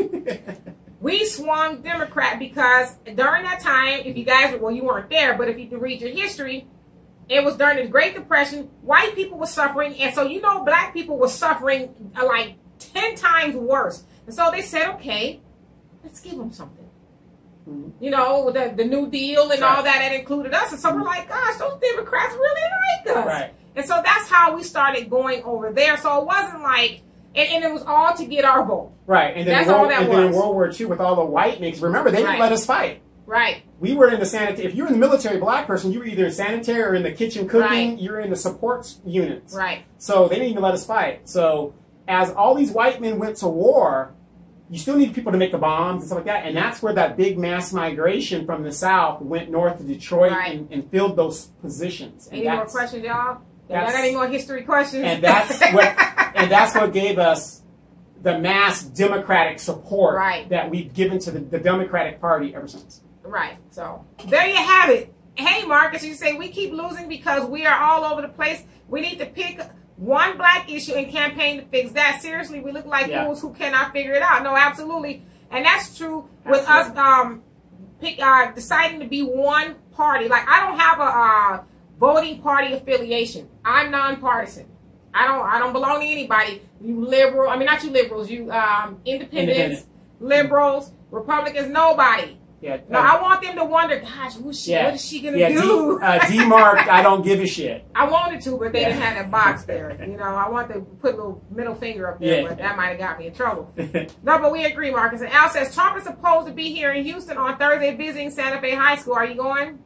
We swung Democrat because during that time, if you guys, well, you weren't there, but if you can read your history, it was during the Great Depression. White people were suffering, and so you know black people were suffering uh, like ten times worse. And so they said, okay, let's give them something. Mm-hmm. You know, the, the New Deal and right. all that, that included us. And so we're like, gosh, those Democrats really like us. Right. And so that's how we started going over there. So it wasn't like, And, and it was all to get our vote. Right. And then, That's World, all that and was. then in World War Two with all the white mix, remember, they didn't right. let us fight. Right. We were in the sanitary. If you were in the military black person, you were either in sanitary or in the kitchen cooking. Right. You were in the support units. Right. So they didn't even let us fight. So as all these white men went to war, you still need people to make the bombs and stuff like that. And that's where that big mass migration from the South went north to Detroit right. and, and filled those positions. And any more questions, y'all? Y'all got any more history questions? And that's what, and that's what gave us the mass Democratic support right. that we've given to the, the Democratic Party ever since. Right. So there you have it. Hey, Marcus, you say we keep losing because we are all over the place. We need to pick one black issue and campaign to fix that. Seriously, we look like yeah. fools who cannot figure it out. No, absolutely. And that's true with absolutely. us um, pick, uh, deciding to be one party. Like, I don't have a uh, voting party affiliation. I'm nonpartisan. I don't I don't belong to anybody. You liberal, I mean not you liberals, you um, independents, Independent. liberals, Republicans, nobody. Yeah, no, uh, I want them to wonder, gosh, who's she, yeah, what is she gonna yeah, do? D, uh, demarked, I don't give a shit. I wanted to, but they yeah. didn't have that box there. You know, I wanted to put a little middle finger up there, yeah. but that might have got me in trouble. No, but we agree, Marcus. And Al says Trump is supposed to be here in Houston on Thursday visiting Santa Fe High School. Are you going?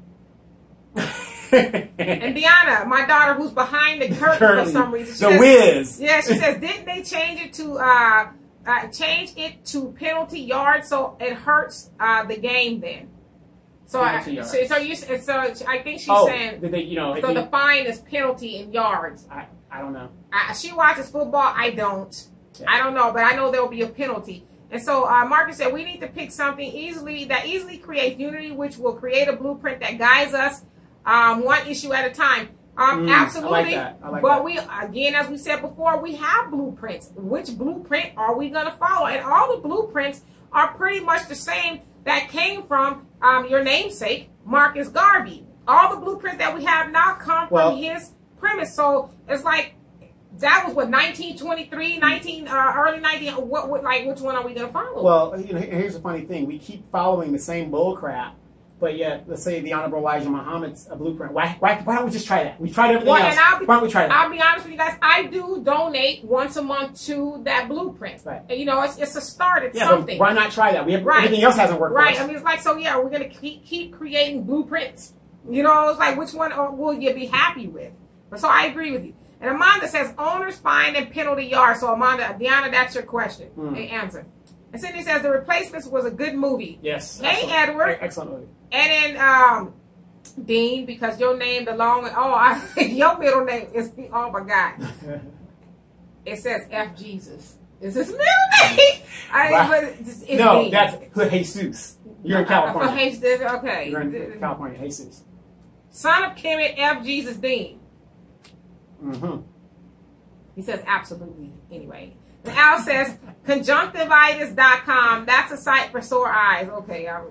And Deanna, my daughter, who's behind the curtain, curtain. for some reason, she the says, whiz. Yeah, she says, didn't they change it to uh, uh, change it to penalty yards so it hurts uh, the game then? So, I, so, so you, so I think she's oh, saying, they, you know, so you, the fine is penalty in yards. I, I don't know. I, she watches football. I don't. Yeah. I don't know, but I know there will be a penalty. And so uh, Marcus said we need to pick something easily that easily creates unity, which will create a blueprint that guides us um, one issue at a time. Um, mm, absolutely. I like that. I like but that. we, again, as we said before, we have blueprints. Which blueprint are we going to follow? And all the blueprints are pretty much the same that came from um, your namesake, Marcus Garvey. All the blueprints that we have now come well, from his premise. So it's like, that was what, nineteen twenty-three, nineteen, uh, early nineteen, what, what, like, which one are we going to follow? Well, you know, here's the funny thing. We keep following the same bull crap, but yet, let's say the Honorable Elijah Muhammad's a blueprint. Why, why, why don't we just try that? We tried everything well, else. And I'll be, why don't we try that? I'll be honest with you guys. I do donate once a month to that blueprint. Right. And, you know, it's, it's a start. It's yeah, something. But why not try that? We have, right. Everything else hasn't worked right. for us. I mean, it's like, so yeah, we're going to keep, keep creating blueprints. You know, it's like, which one will you be happy with? But so I agree with you. And Amanda says, owners fine and penalty yard. So Amanda, Deanna, that's your question. Mm. The answer. And Cindy says, The Replacements was a good movie. Yes. Hey, excellent. Edward. Excellent movie. And then, um, Dean, because your name, the long, oh, I, your middle name is, oh my God. It says F Jesus. Is this middle name? I, wow. but it's, it's no, Dean. that's Jesus. You're in California. Uh, Jesus, okay. You're in California, Jesus. Son of Kemet, F Jesus Dean. Mm-hmm. He says absolutely. Anyway. And Al says conjunctivitis dot com. That's a site for sore eyes. Okay. Um.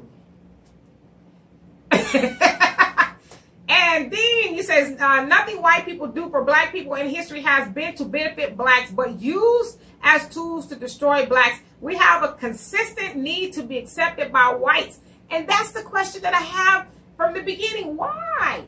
And Dean, he says, uh, nothing white people do for black people in history has been to benefit blacks, but used as tools to destroy blacks. We have a consistent need to be accepted by whites. And that's the question that I have from the beginning. Why?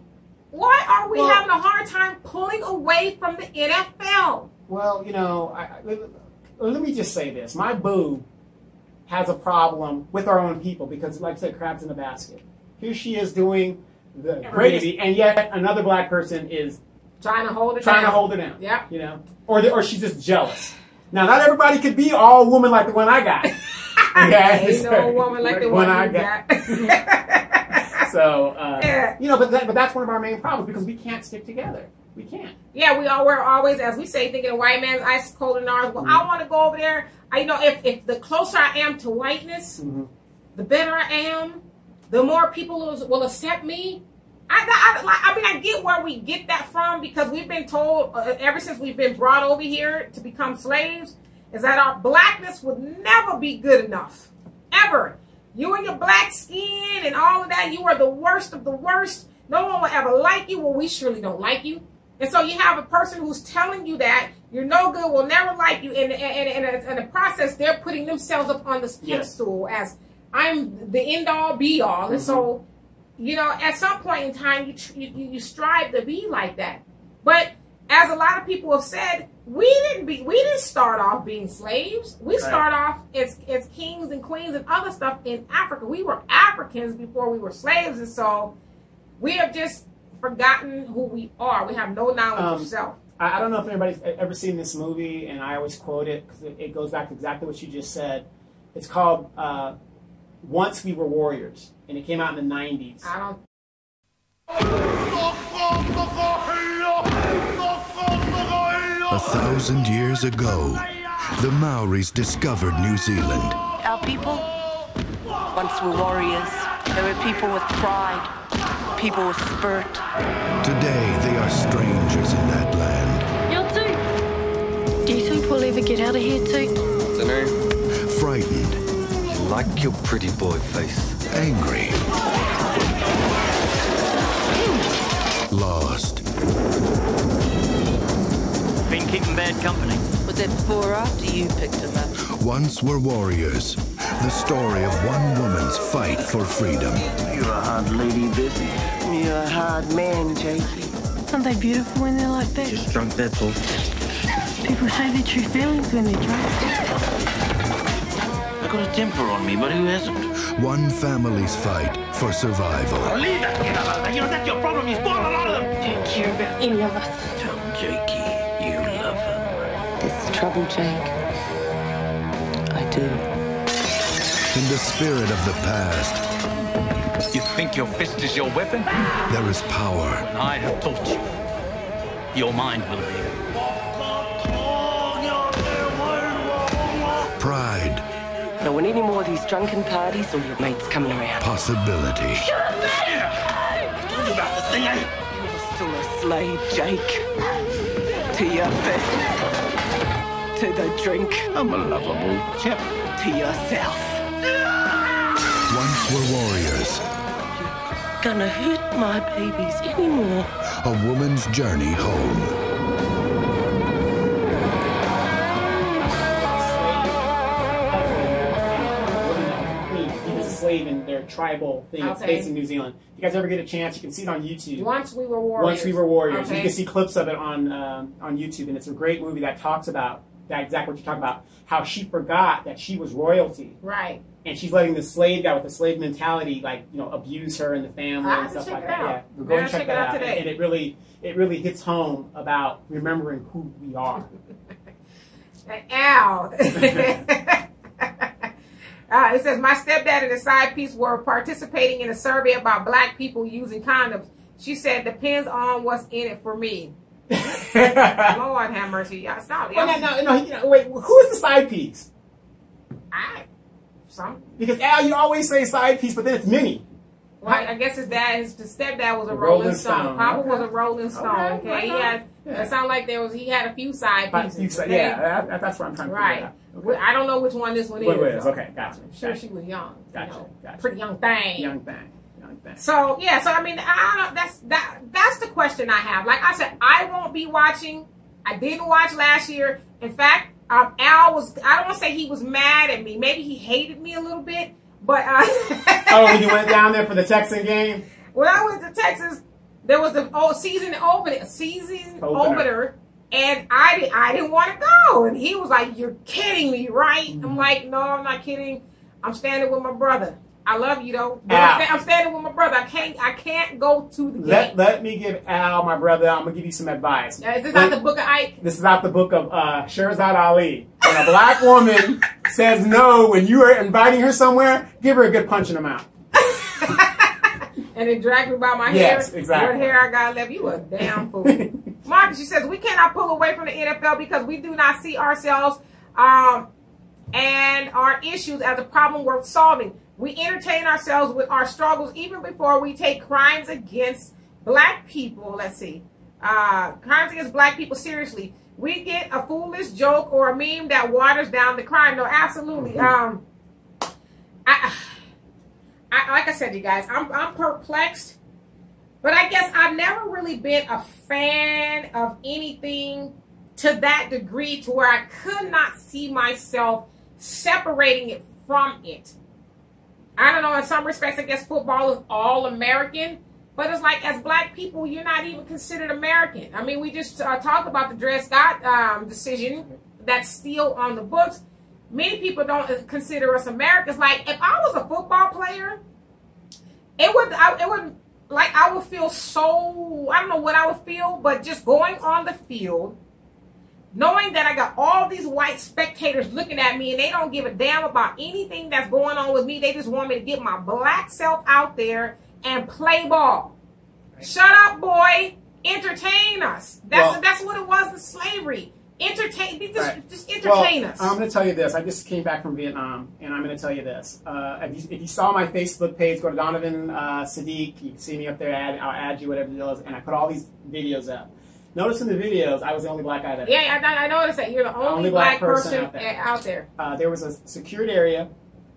why are we well, having a hard time pulling away from the N F L? Well, you know, I, I, let me just say this. My boo has a problem with our own people because, like I said, crabs in the basket. Here she is doing the greatest, and yet another black person is trying to hold her trying down. to hold her down. Yeah. You know, or the, or she's just jealous. Now, not everybody could be all woman like the one I got. Okay? Ain't no woman like the one, one I got. got. So, uh, yeah. you know, but that, but that's one of our main problems because we can't stick together. We can't. Yeah, we all we're always, as we say, thinking a white man's ice cold than ours. Well, mm-hmm. I want to go over there. I, you know, if, if the closer I am to whiteness, mm-hmm. the better I am, the more people will, will accept me. I, I, I mean, I get where we get that from because we've been told uh, ever since we've been brought over here to become slaves is that our blackness would never be good enough. Ever. You and your black skin and all of that, you are the worst of the worst. No one will ever like you. Well, we surely don't like you. And so you have a person who's telling you that you're no good, will never like you. And in the process, they're putting themselves up on this pedestal yes. as I'm the end all be all. Mm-hmm. And so, you know, at some point in time, you, you you strive to be like that. But as a lot of people have said, we didn't be we didn't start off being slaves. We right. start off as as kings and queens and other stuff in Africa. We were Africans before we were slaves, and so we have just forgotten who we are. We have no knowledge um, of self. I, I don't know if anybody's ever seen this movie, and I always quote it because it, it goes back to exactly what you just said. It's called uh, Once We Were Warriors, and it came out in the nineties. I don't. A thousand years ago, the Maoris discovered New Zealand. Our people once were warriors. They were people with pride, people with spirit. Today, they are strangers in that land. You too. Do you think we'll ever get out of here too? Dunno. Frightened. You like your pretty boy face. Angry. Lost. Been keeping bad company. Was that before or after you picked him up? Once were warriors. The story of one woman's fight for freedom. You're a hard lady, Bessie. You're a hard man, Jakey. Aren't they beautiful when they're like that? Just drunk, that's all. People say their true feelings when they're drunk. I got a temper on me, but who hasn't? One family's fight for survival. Oh, leave that kid alone. You know, that's your problem. You spoil a lot of them. Don't care about any of us. Tell Jakey you love her. This is trouble, Jake. I do. In the spirit of the past, you think your fist is your weapon? There is power. I have taught you. Your mind will be. Pride. Don't want any more of these drunken parties or your mates coming around. Possibility. Shut up, I told you about this thing, eh? You're still a slave, Jake. To your fist. To the drink. I'm a lovable chap. To yourself. Once were warriors. You're gonna hurt my babies anymore. A woman's journey home. Slave in their tribal thing. Okay. It's based in New Zealand. If you guys ever get a chance, you can see it on YouTube. Once We Were Warriors. Once We Were Warriors. Okay. You can see clips of it on um, on YouTube, and it's a great movie that talks about that exactly what you're talking about. How she forgot that she was royalty. Right. And she's letting the slave guy with the slave mentality, like, you know, abuse her and the family I and stuff like it that. out. Yeah, we'll go and check, check that it out, out. today. And, and it really, it really hits home about remembering who we are. Ow. Uh, it says, my stepdad and his side piece were participating in a survey about black people using condoms. She said, depends on what's in it for me. Lord have mercy. Y'all stop. Well, no, no, no, you know, wait, who is the side piece? I, some. Because, Al, you always say side piece, but then it's Minnie. Well, I guess his dad, his, his stepdad was a, a Rolling, Rolling Stone. Stone. Papa Okay. was a Rolling Stone. Okay, Okay. he had. Yeah. It sounded like there was. He had a few side pieces. You say, okay? yeah, that, that's what I'm trying to right. figure out. Okay. I don't know which one this one is. Wait, wait, though. okay, gotcha. I'm sure gotcha. she was young. Gotcha, You know, gotcha. Pretty young thing. Young thing. Young thing. So yeah, so I mean, I don't know. That's that. That's the question I have. Like I said, I won't be watching. I didn't watch last year. In fact, um, Al was. I don't want to say he was mad at me. Maybe he hated me a little bit. But uh, oh, when you went down there for the Texan game. When I went to Texas, there was the oh, season opener, season Opener. opener, and I, di- I didn't want to go. And he was like, "You're kidding me, right?" Mm-hmm. I'm like, "No, I'm not kidding. I'm standing with my brother. I love you though, but Al. I'm, sta- I'm standing with my brother. I can't, I can't go to the Let, game." let me give Al, my brother, I'm going to give you some advice. Uh, is this When- out the book of Ike? This is out the book of uh, Sherzad Ali. When a black woman says no when you are inviting her somewhere, give her a good punch in the mouth. And then drag me by my Yes, hair. exactly. What hair I got left? You a damn fool. Marcus, she says, we cannot pull away from the N F L because we do not see ourselves um, and our issues as a problem worth solving. We entertain ourselves with our struggles even before we take crimes against black people. Let's see. Uh, crimes against black people seriously. We get a foolish joke or a meme that waters down the crime. No, absolutely. Um, I... I, like I said, you guys, I'm, I'm perplexed, but I guess I've never really been a fan of anything to that degree to where I could not see myself separating it from it. I don't know, in some respects, I guess football is all American, but it's like as black people, you're not even considered American. I mean, we just uh, talked about the Dred Scott um, decision that's still on the books. Many people don't consider us Americans. Like, if I was a football player, it would, I, it would, like, I would feel so, I don't know what I would feel, but just going on the field, knowing that I got all these white spectators looking at me and they don't give a damn about anything that's going on with me. They just want me to get my black self out there and play ball. Shut up, boy. Entertain us. That's, Well, that's what it was in slavery. Entertain, just, Right. just entertain well, us. I'm going to tell you this. I just came back from Vietnam, and I'm going to tell you this. Uh, if, you, if you saw my Facebook page, go to Donovan uh, Sadiq. You can see me up there. Add, I'll add you, whatever it is. And I put all these videos up. Notice in the videos, I was the only black guy there. Yeah, I, I noticed that. You're the only, only black, black person, person out there. out there. Uh, there was a secured area,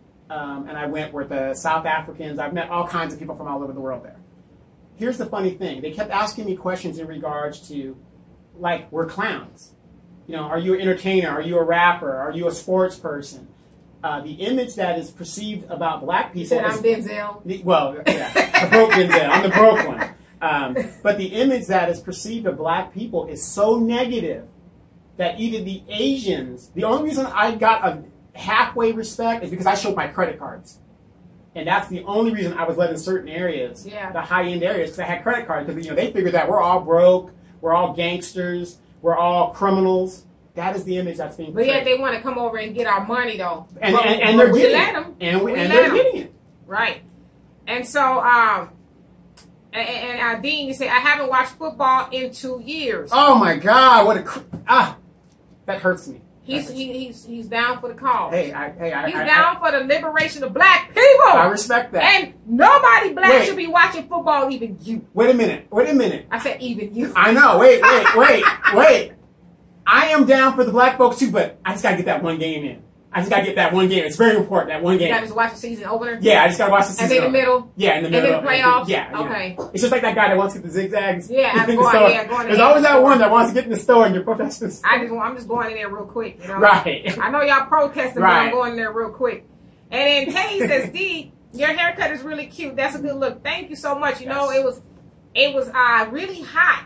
um, and I went with the South Africans. I've met all kinds of people from all over the world there. Here's the funny thing. They kept asking me questions in regards to, like, we're clowns. You know, are you an entertainer? Are you a rapper? Are you a sports person? Uh, the image that is perceived about black people You said is... I'm Denzel. The, well, yeah, the broke Denzel. I'm the broke one. Um, but the image that is perceived of black people is so negative that even the Asians... The only reason I got a halfway respect is because I showed my credit cards. And that's the only reason I was let in certain areas, Yeah. the high-end areas, because I had credit cards. Because, you know, they figured that we're all broke, we're all gangsters, we're all criminals. That is the image that's being But portrayed. yet they want to come over and get our money, though. And, But- and, and but they're we getting let it. them. And, we, We and let they're 'em. getting it. Right. And so, um, and, and uh, Dean, you say, I haven't watched football in two years. Oh, my God. What a... Cr- ah, that hurts me. He's he, he's he's down for the cause. Hey, I, hey, I, he's I, down I, for the liberation of black people. I respect that. And nobody black Wait. should be watching football, even you. Wait a minute. Wait a minute. I said even you. I know. Wait, wait, wait, wait. I am down for the black folks, too, but I just got to get that one game in. I just got to get that one game. It's very important, that one You game. got to just watch the season opener? Yeah, I just got to watch the season. And then the opener. middle? Yeah, in the And middle. then the playoffs? Yeah. yeah. Okay. It's just like that guy that wants to get the zigzags. Yeah, I'm in the going- store. yeah, going There's in always the that store. one that wants to get in the store and you're professional. I just, I'm just going in there real quick, you know. Right. I know y'all protesting, Right. but I'm going in there real quick. And then Tay says, D, your haircut is really cute. That's a good look. Thank you so much. You know, it was, it was uh, really hot,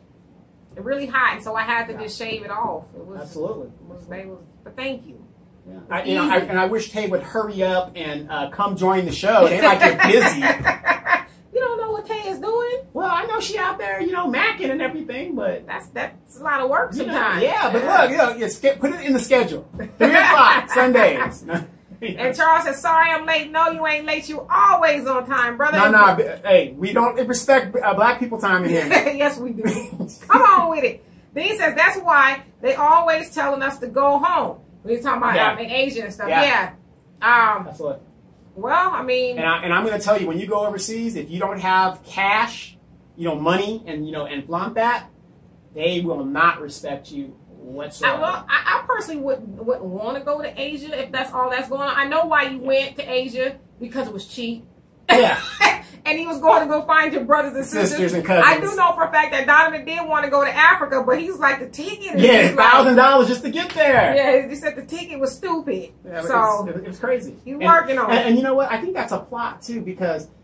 really hot, and so I had to just shave it off. It was Absolutely. It was, it was, but thank you. Yeah. I, you know, I, and I wish Tay would hurry up and uh, come join the show. It ain't like you're busy. You don't know what Tay is doing? Well, I know she out there, you know, macking and everything, but that's that's a lot of work you know, sometimes. yeah, but look, you know, you ske- put it in the schedule. Three o'clock Sundays. And Charles says, "Sorry, I'm late." No, you ain't late. You always on time, brother. No, no, b- hey, we don't respect uh, black people time in here. Yes, we do. Come on with it. Then he says that's why they always telling us to go home. We talking about Yeah. um, in Asia and stuff. Yeah. Yeah. Um, Absolutely. Well, I mean, And, I, and I'm going to tell you, when you go overseas, if you don't have cash, you know, money, and you know, and flaunt that, they will not respect you whatsoever. I, well, I, I personally wouldn't wouldn't want to go to Asia if that's all that's going on. I know why you went to Asia, because it was cheap. Yeah. And he was going to go find your brothers and sisters. Sisters and cousins. I do know for a fact that Donovan did want to go to Africa, but he's like, the ticket is Yeah, just like- thousand dollars just to get there. Yeah, he said the ticket was stupid. Yeah, but so it's, it was crazy. you And- working on and, it. and you know what? I think that's a plot too, because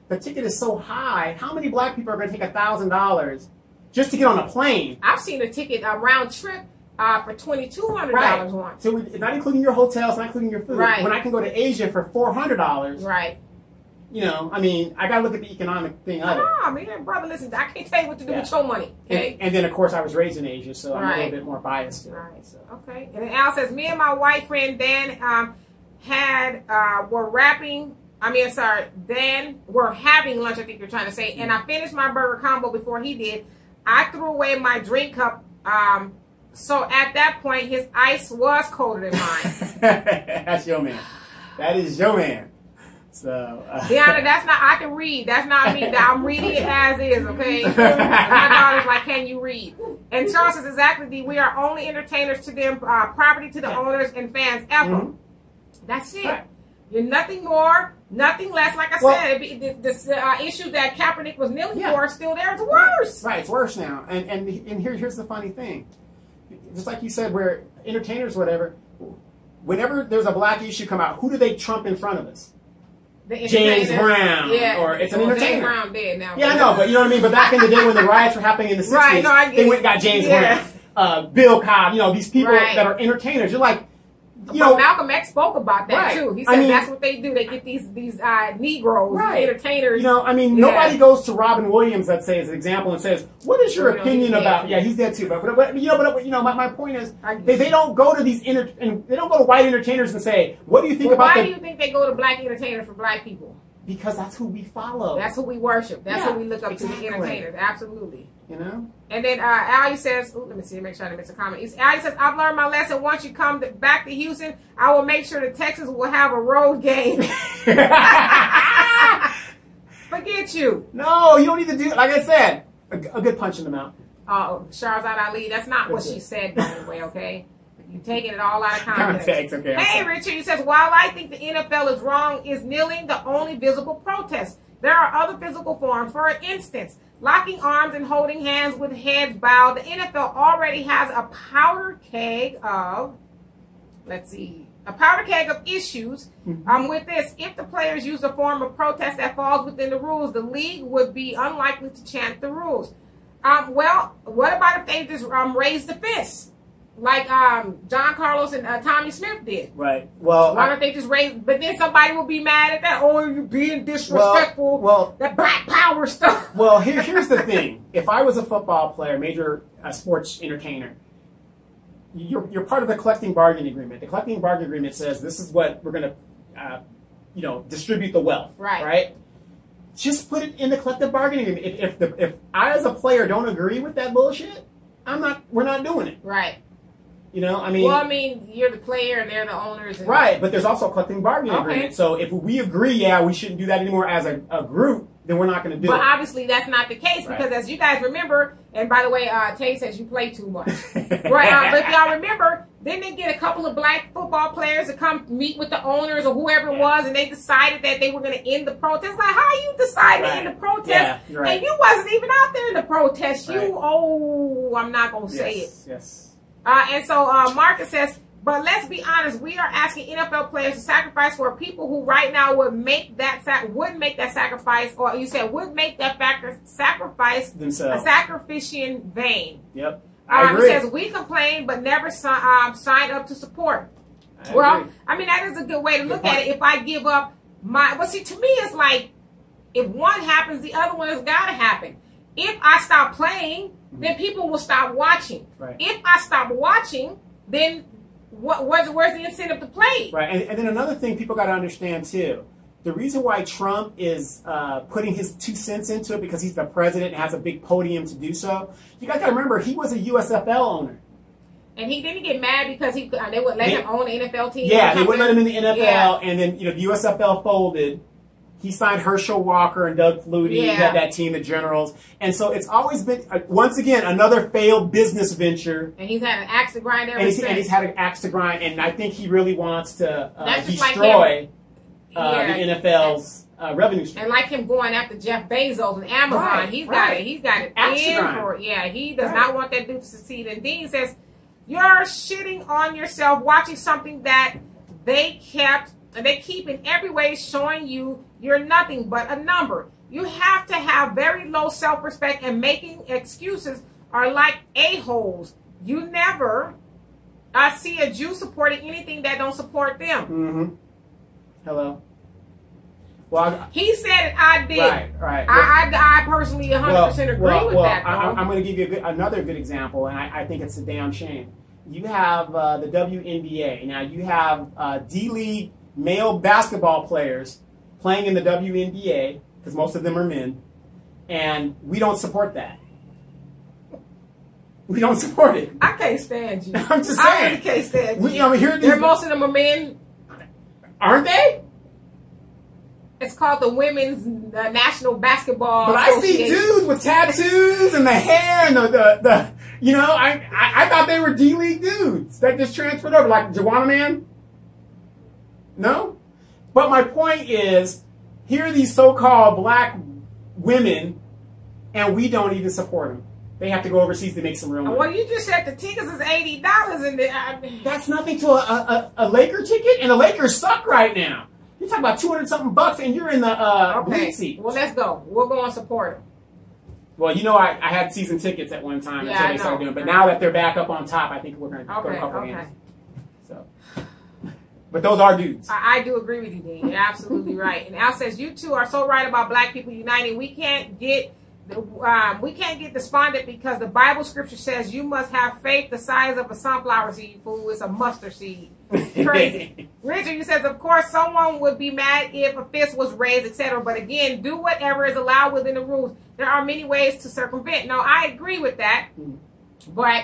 the ticket is so high. How many black people are going to take a thousand dollars just to get on a plane? I've seen a ticket a round trip uh, for twenty two hundred dollars right. once. So it's not including your hotel, it's not including your food. Right. When I can go to Asia for four hundred dollars, right? You know, I mean, I got to look at the economic thing of it. Oh man, brother, listen, I can't tell you what to do Yeah. with your money. Okay. And, and then, of course, I was raised in Asia, so I'm Right. a little bit more biased. To it. Right. So, okay. And then Al says, me and my white friend Dan um, had uh, were wrapping. I mean, sorry, Dan were having lunch. I think you're trying to say. And I finished my burger combo before he did. I threw away my drink cup. Um, so at that point, his ice was colder than mine. That's your man. That is your man. So, uh, Deanna, that's not. I can read. That's not me. I'm reading it as is. Okay. My daughter's like, can you read? And Charles says exactly. D. We are only entertainers to them, uh, property to the owners and fans ever. Mm-hmm. That's it. Right. You're nothing more, nothing less. Like I well, said, it, this uh, issue that Kaepernick was kneeling yeah. for is still there. It's worse. Right. It's worse now. And and and here here's the funny thing. Just like you said, we're entertainers, whatever. Whenever there's a black issue come out, who do they trump in front of us? James Brown, yeah. or it's an well, entertainer. James Brown dead now. Yeah, I know, but you know what I mean? But back in the day when the riots were happening in the sixties, right, no, I get they it. went and got James yeah. Brown, uh, Bill Cobb, you know, these people right. that are entertainers. You're like, you but know. Malcolm X spoke about that, right. too. He said I mean, that's what they do. They get these these uh, Negroes, right. these entertainers. You know, I mean, yeah. nobody goes to Robin Williams, let's say, as an example, and says, what is your opinion about, yeah, he's dead too, but, but, but you know, but, you know, my, my point is, they, they don't go to these, inter, and they don't go to white entertainers and say, what do you think well, about why the... do you think they go to black entertainers for black people? Because that's who we follow. That's who we worship. That's yeah, who we look up exactly. to, the entertainers. Absolutely. You know? And then uh, Ali says, ooh, let me see, make sure I didn't miss a comment. Ali says, I've learned my lesson. Once you come to, back to Houston, I will make sure the Texans will have a road game. Forget you. No, you don't need to do, like I said, a, a good punch in the mouth. Oh, Shahrzad Ali, that's not that's what it. she said, by the way, okay? You're taking it all out of context. context okay, hey, Richard, he says, while I think the N F L is wrong, is kneeling the only visible protest? There are other physical forms. For instance, locking arms and holding hands with heads bowed. The N F L already has a powder keg of, let's see, a powder keg of issues. Mm-hmm. Um, with this, if the players use a form of protest that falls within the rules, the league would be unlikely to chant the rules. Um, well, what about if they just um, raise the fist? Like um, John Carlos and uh, Tommy Smith did. Right. Well, why don't I, they just raise? But then somebody will be mad at that. Oh, you're being disrespectful. Well, well that black power stuff. Well, here, here's the thing. If I was a football player, major uh, sports entertainer, you're you're part of the collecting bargaining agreement. The collecting bargaining agreement says this is what we're going to, uh, you know, distribute the wealth. Right. Right. Just put it in the collective bargaining agreement. If if the if I as a player don't agree with that bullshit, I'm not. We're not doing it. Right. You know, I mean... Well, I mean, you're the player and they're the owners. And right, but there's also a collective bargaining okay. agreement. So if we agree, yeah, we shouldn't do that anymore as a, a group, then we're not going to do but it. But obviously that's not the case right. because as you guys remember, and by the way, uh, Tay says you play too much. right, uh, but if y'all remember, then they get a couple of black football players to come meet with the owners or whoever yeah. it was, and they decided that they were going to end the protest. Like, how you decide right. to end the protest? Yeah, you're right. And you wasn't even out there in the protest. Right. You, oh, I'm not going to yes, say it. Yes. Uh, and so uh, Marcus says, but let's be honest, we are asking N F L players to sacrifice for people who right now would make that sac- would make that sacrifice, or you said would make that factor sacrifice themselves, a sacrifice in vain. Yep. I um, agree. He says we complain but never si- um, sign up to support. I well, agree. I mean that is a good way to good look point. at it. If I give up my, well, see, to me it's like if one happens, the other one has got to happen. If I stop playing, then people will stop watching. Right. If I stop watching, then what, where's, where's the incentive to play? Right. And, and then another thing people got to understand, too. The reason why Trump is uh, putting his two cents into it because he's the president and has a big podium to do so, you guys got to remember, he was a U S F L owner. And he didn't get mad because he uh, they wouldn't let they, him own the N F L team. Yeah, they wouldn't let him in the N F L. Yeah. And then, you know, the U S F L folded. He signed Herschel Walker and Doug Flutie. Yeah. He had that team, the Generals. And so it's always been, uh, once again, another failed business venture. And he's had an axe to grind ever and he's, since. and he's had an axe to grind. And I think he really wants to uh, like destroy uh, yeah. the N F L's uh, revenue stream. And like him going after Jeff Bezos and Amazon, right, he's right. got it. He's got it axe in for it. Yeah, he does right. not want that dude to succeed. And Dean says, you're shitting on yourself watching something that they kept, they keep in every way showing you you're nothing but a number. You have to have very low self-respect, and making excuses are like a-holes. You never uh, see a Jew supporting anything that don't support them. Mm-hmm. Hello. Well, he said it, I did. Right, right. I, I, I personally one hundred percent agree well, with well, that. I, I'm going to give you a good, another good example, and I, I think it's a damn shame. You have uh, the W N B A. Now, you have uh, D-League male basketball players playing in the W N B A, because most of them are men, and we don't support that. We don't support it. I can't stand you. I'm just saying. I really can't stand you. We, I mean, here They're, most of them are men. Aren't they? It's called the Women's uh, National Basketball But I see dudes with tattoos and the hair and the, the, the you know, I, I I thought they were D-League dudes that just transferred over, like Joanna Man. No? But my point is, here are these so-called black women, and we don't even support them. They have to go overseas to make some real money. Well, you just said the tickets is eighty dollars, and I mean, that's nothing to a, a, a Laker ticket, and the Lakers suck right now. You're talking about two hundred something bucks, and you're in the uh, okay. bleed seat. Well, let's go. We'll go and support them. Well, you know, I, I had season tickets at one time Yeah, until I they started know. doing it. But now that they're back up on top, I think we're going to okay, go to a couple okay. games. So, but those are dudes. I, I do agree with you, Dean. You're absolutely right. And Al says, you two are so right about black people uniting. We can't get um, we can't get despondent because the Bible scripture says you must have faith the size of a sunflower seed, fool. It's a mustard seed. Crazy. Richard, you says, of course, someone would be mad if a fist was raised, et cetera. But again, do whatever is allowed within the rules. There are many ways to circumvent. No, I agree with that. But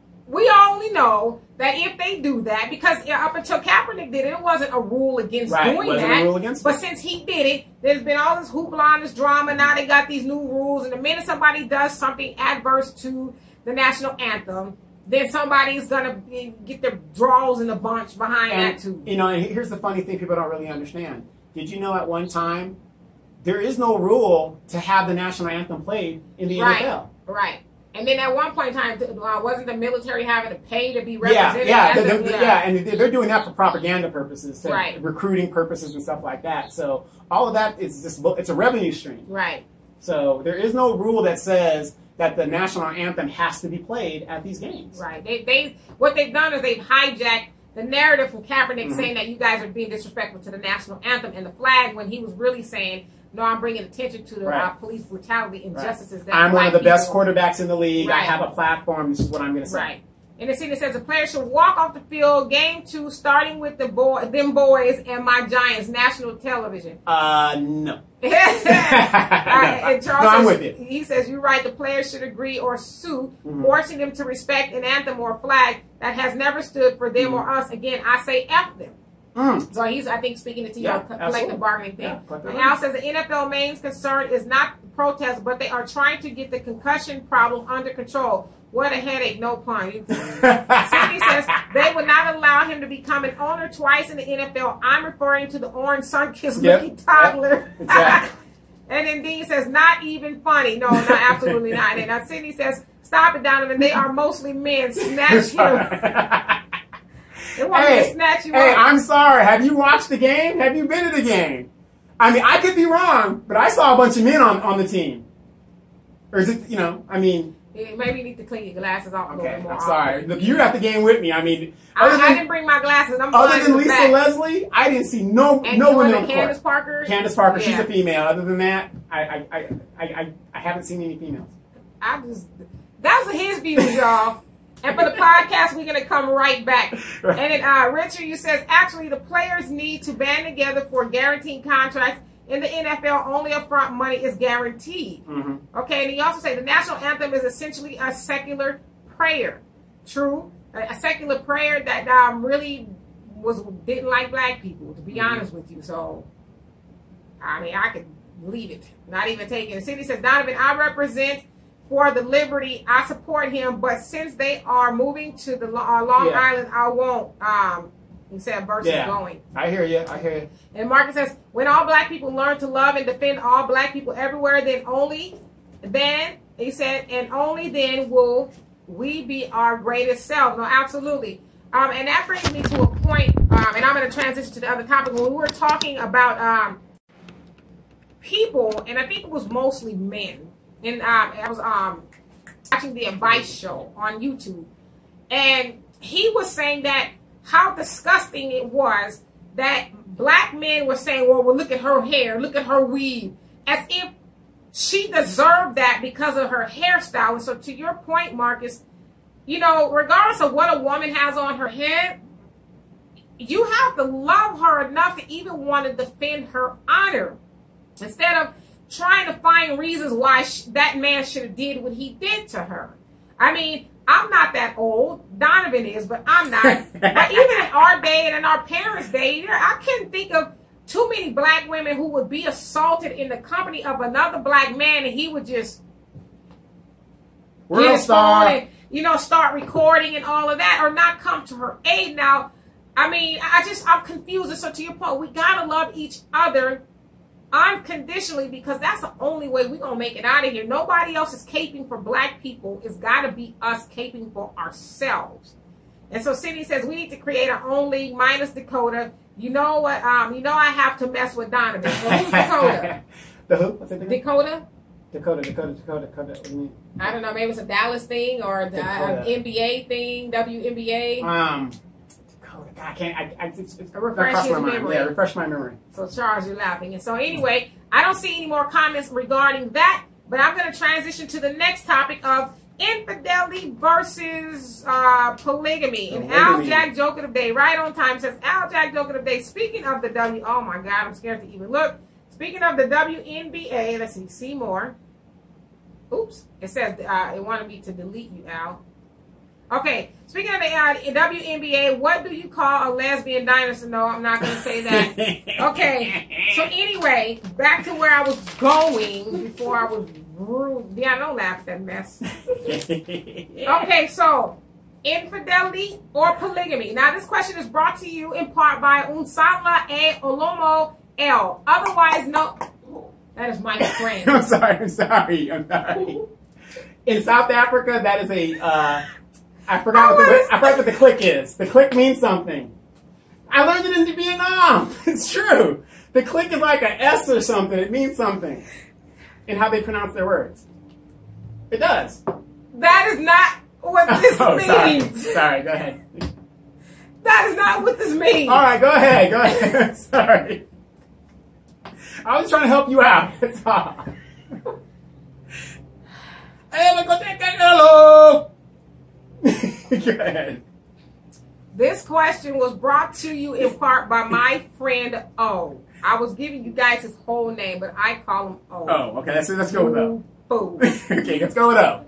we only know that if they do that, because up until Kaepernick did it, it wasn't a rule against right. doing wasn't that. A rule against but it. Since he did it, there's been all this hoopla and this drama. Now they got these new rules. And the minute somebody does something adverse to the national anthem, then somebody's going to get their draws in a bunch behind and, that too. You know, and here's the funny thing people don't really understand. Did you know at one time, there is no rule to have the national anthem played in the right. N F L. Right. And then at one point in time, uh, wasn't the military having to pay to be represented? Yeah, yeah, as they're, a, yeah. yeah. and they're doing that for propaganda purposes, so right. recruiting purposes and stuff like that. So all of that is just, it's a revenue stream. Right. So there is no rule that says that the national anthem has to be played at these games. Right. They, they, what they've done is they've hijacked the narrative from Kaepernick mm-hmm. saying that you guys are being disrespectful to the national anthem and the flag, when he was really saying, no, I'm bringing attention to the right. uh, police brutality and injustices. Right. I'm one of the people. best quarterbacks in the league. Right. I have a platform. This is what I'm going to say. Right. And the scene that says a player should walk off the field game two, starting with the boy, them boys and my Giants, national television. Uh, no. uh, and Charles no, I'm says, with you. He says, you're right, the players should agree or sue, mm-hmm. forcing them to respect an anthem or flag that has never stood for them mm-hmm. or us. Again, I say F them. Mm. So he's, I think, speaking it to yeah, you, collective bargaining thing. Yeah, and Al says the N F L main concern is not protest, but they are trying to get the concussion problem under control. What a headache, no pun. Cindy says they would not allow him to become an owner twice in the N F L. I'm referring to the orange sun-kissed yep. looking toddler. Yep. Exactly. And then Dean says, not even funny. No, not absolutely not. And now Cindy says, stop it, Donovan. They are mostly men. Snatch him. They want hey, me to snatch you hey, up. I'm sorry. Have you watched the game? Have you been to the game? I mean, I could be wrong, but I saw a bunch of men on, on the team. Or is it, you know, I mean... Yeah, maybe you need to clean your glasses off a okay, little bit more. I'm sorry. Look, you're at the game with me. I mean... I, than, I didn't bring my glasses. I'm Other than Lisa back. Leslie, I didn't see no and no women on the Candace court. Parker? Candace Parker, yeah. she's a female. Other than that, I I, I, I, I I haven't seen any females. I just... That was his views, y'all. And for the podcast, we're going to come right back. Right. And then uh, Richard, you says, actually, the players need to band together for guaranteed contracts. In the N F L, only upfront money is guaranteed. Mm-hmm. Okay, and he also said the national anthem is essentially a secular prayer. True. A, a secular prayer that um, really was didn't like black people, to be mm-hmm. honest with you. So, I mean, I could leave it. Not even take it. And Cindy says, Donovan, I represent... for the liberty, I support him, but since they are moving to the uh, Long yeah. Island, I won't. Um, he said versus yeah. going. I hear you. I hear you. And Marcus says, when all black people learn to love and defend all black people everywhere, then only then he said, and only then will we be our greatest self. No, absolutely. Um, and that brings me to a point, um, and I'm going to transition to the other topic. When we were talking about um, people, and I think it was mostly men, and um, I was um, watching the Advice Show on YouTube, and he was saying that how disgusting it was that black men were saying, well, well, look at her hair, look at her weave, as if she deserved that because of her hairstyle. And so to your point, Marcus, you know, regardless of what a woman has on her head, you have to love her enough to even want to defend her honor instead of trying to find reasons why sh that man should have did what he did to her. I mean, I'm not that old. Donovan is, but I'm not. But even in our day and in our parents' day, I couldn't think of too many black women who would be assaulted in the company of another black man, and he would just Real get his star. phone and, you know, start recording and all of that, or not come to her aid. Now, I mean, I just, I'm confused. And so to your point, we got to love each other unconditionally, because that's the only way we're going to make it out of here. Nobody else is caping for black people. It's got to be us caping for ourselves. And so Cindy says, we need to create our own league minus Dakota. You know what? Um, you know I have to mess with Donovan. So who's Dakota? The who? What's it again? Dakota? Dakota, Dakota, Dakota, Dakota. What do you mean? I don't know. Maybe it's a Dallas thing or the uh, N B A thing, W N B A. Um, Dakota. God, I can't. I, I, it's, it's refresh his my memory. Mind. Yeah, refresh my memory. So Charles, you're laughing. And so anyway, I don't see any more comments regarding that, but I'm going to transition to the next topic of infidelity versus uh, polygamy. And Al Jack Joke of the Day, right on time, says, Al Jack Joke of the Day, speaking of the W, oh my God, I'm scared to even look. Speaking of the W N B A, let's see, see more. Oops, it says uh, it wanted me to delete you, Al. Okay, speaking of the uh, W N B A, what do you call a lesbian dinosaur? No, I'm not going to say that. Okay, so anyway, back to where I was going before I was rude. Yeah, don't laugh at that mess. Okay, so infidelity or polygamy. Now, this question is brought to you in part by Unsala A. Olomo L. Otherwise, no. That is my friend. I'm sorry, I'm sorry, I'm sorry. In South Africa, that is a, uh, I forgot, what the, I forgot what the click is. The click means something. I learned it in Vietnam. It's true. The click is like a S or something. It means something in how they pronounce their words. It does. That is not what this oh, means. Sorry. sorry, go ahead. That is not what this means. All right, go ahead, go ahead. Sorry. I was trying to help you out. That's all. Hey, look at that. Hello. Go ahead. This question was brought to you in part by my friend O. I was giving you guys his whole name, but I call him O. Oh, okay. Let's, let's go with O. Boo. Okay, let's go with O.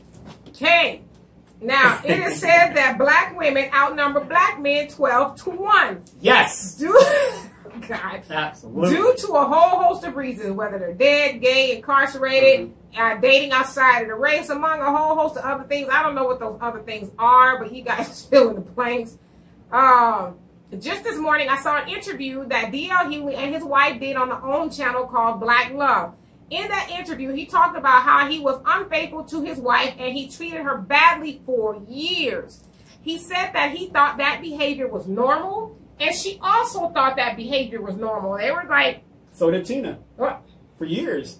Okay. Now, it is said that black women outnumber black men twelve to one. Yes. Do God. Absolutely. Due to a whole host of reasons, whether they're dead, gay, incarcerated, mm-hmm. uh, dating outside of the race, among a whole host of other things. I don't know what those other things are, but you guys fill in the blanks. Um, just this morning, I saw an interview that D L Hughley and his wife did on the OWN channel called Black Love. In that interview, he talked about how he was unfaithful to his wife and he treated her badly for years. He said that he thought that behavior was normal, and she also thought that behavior was normal. They were like... So did Tina. What? For years.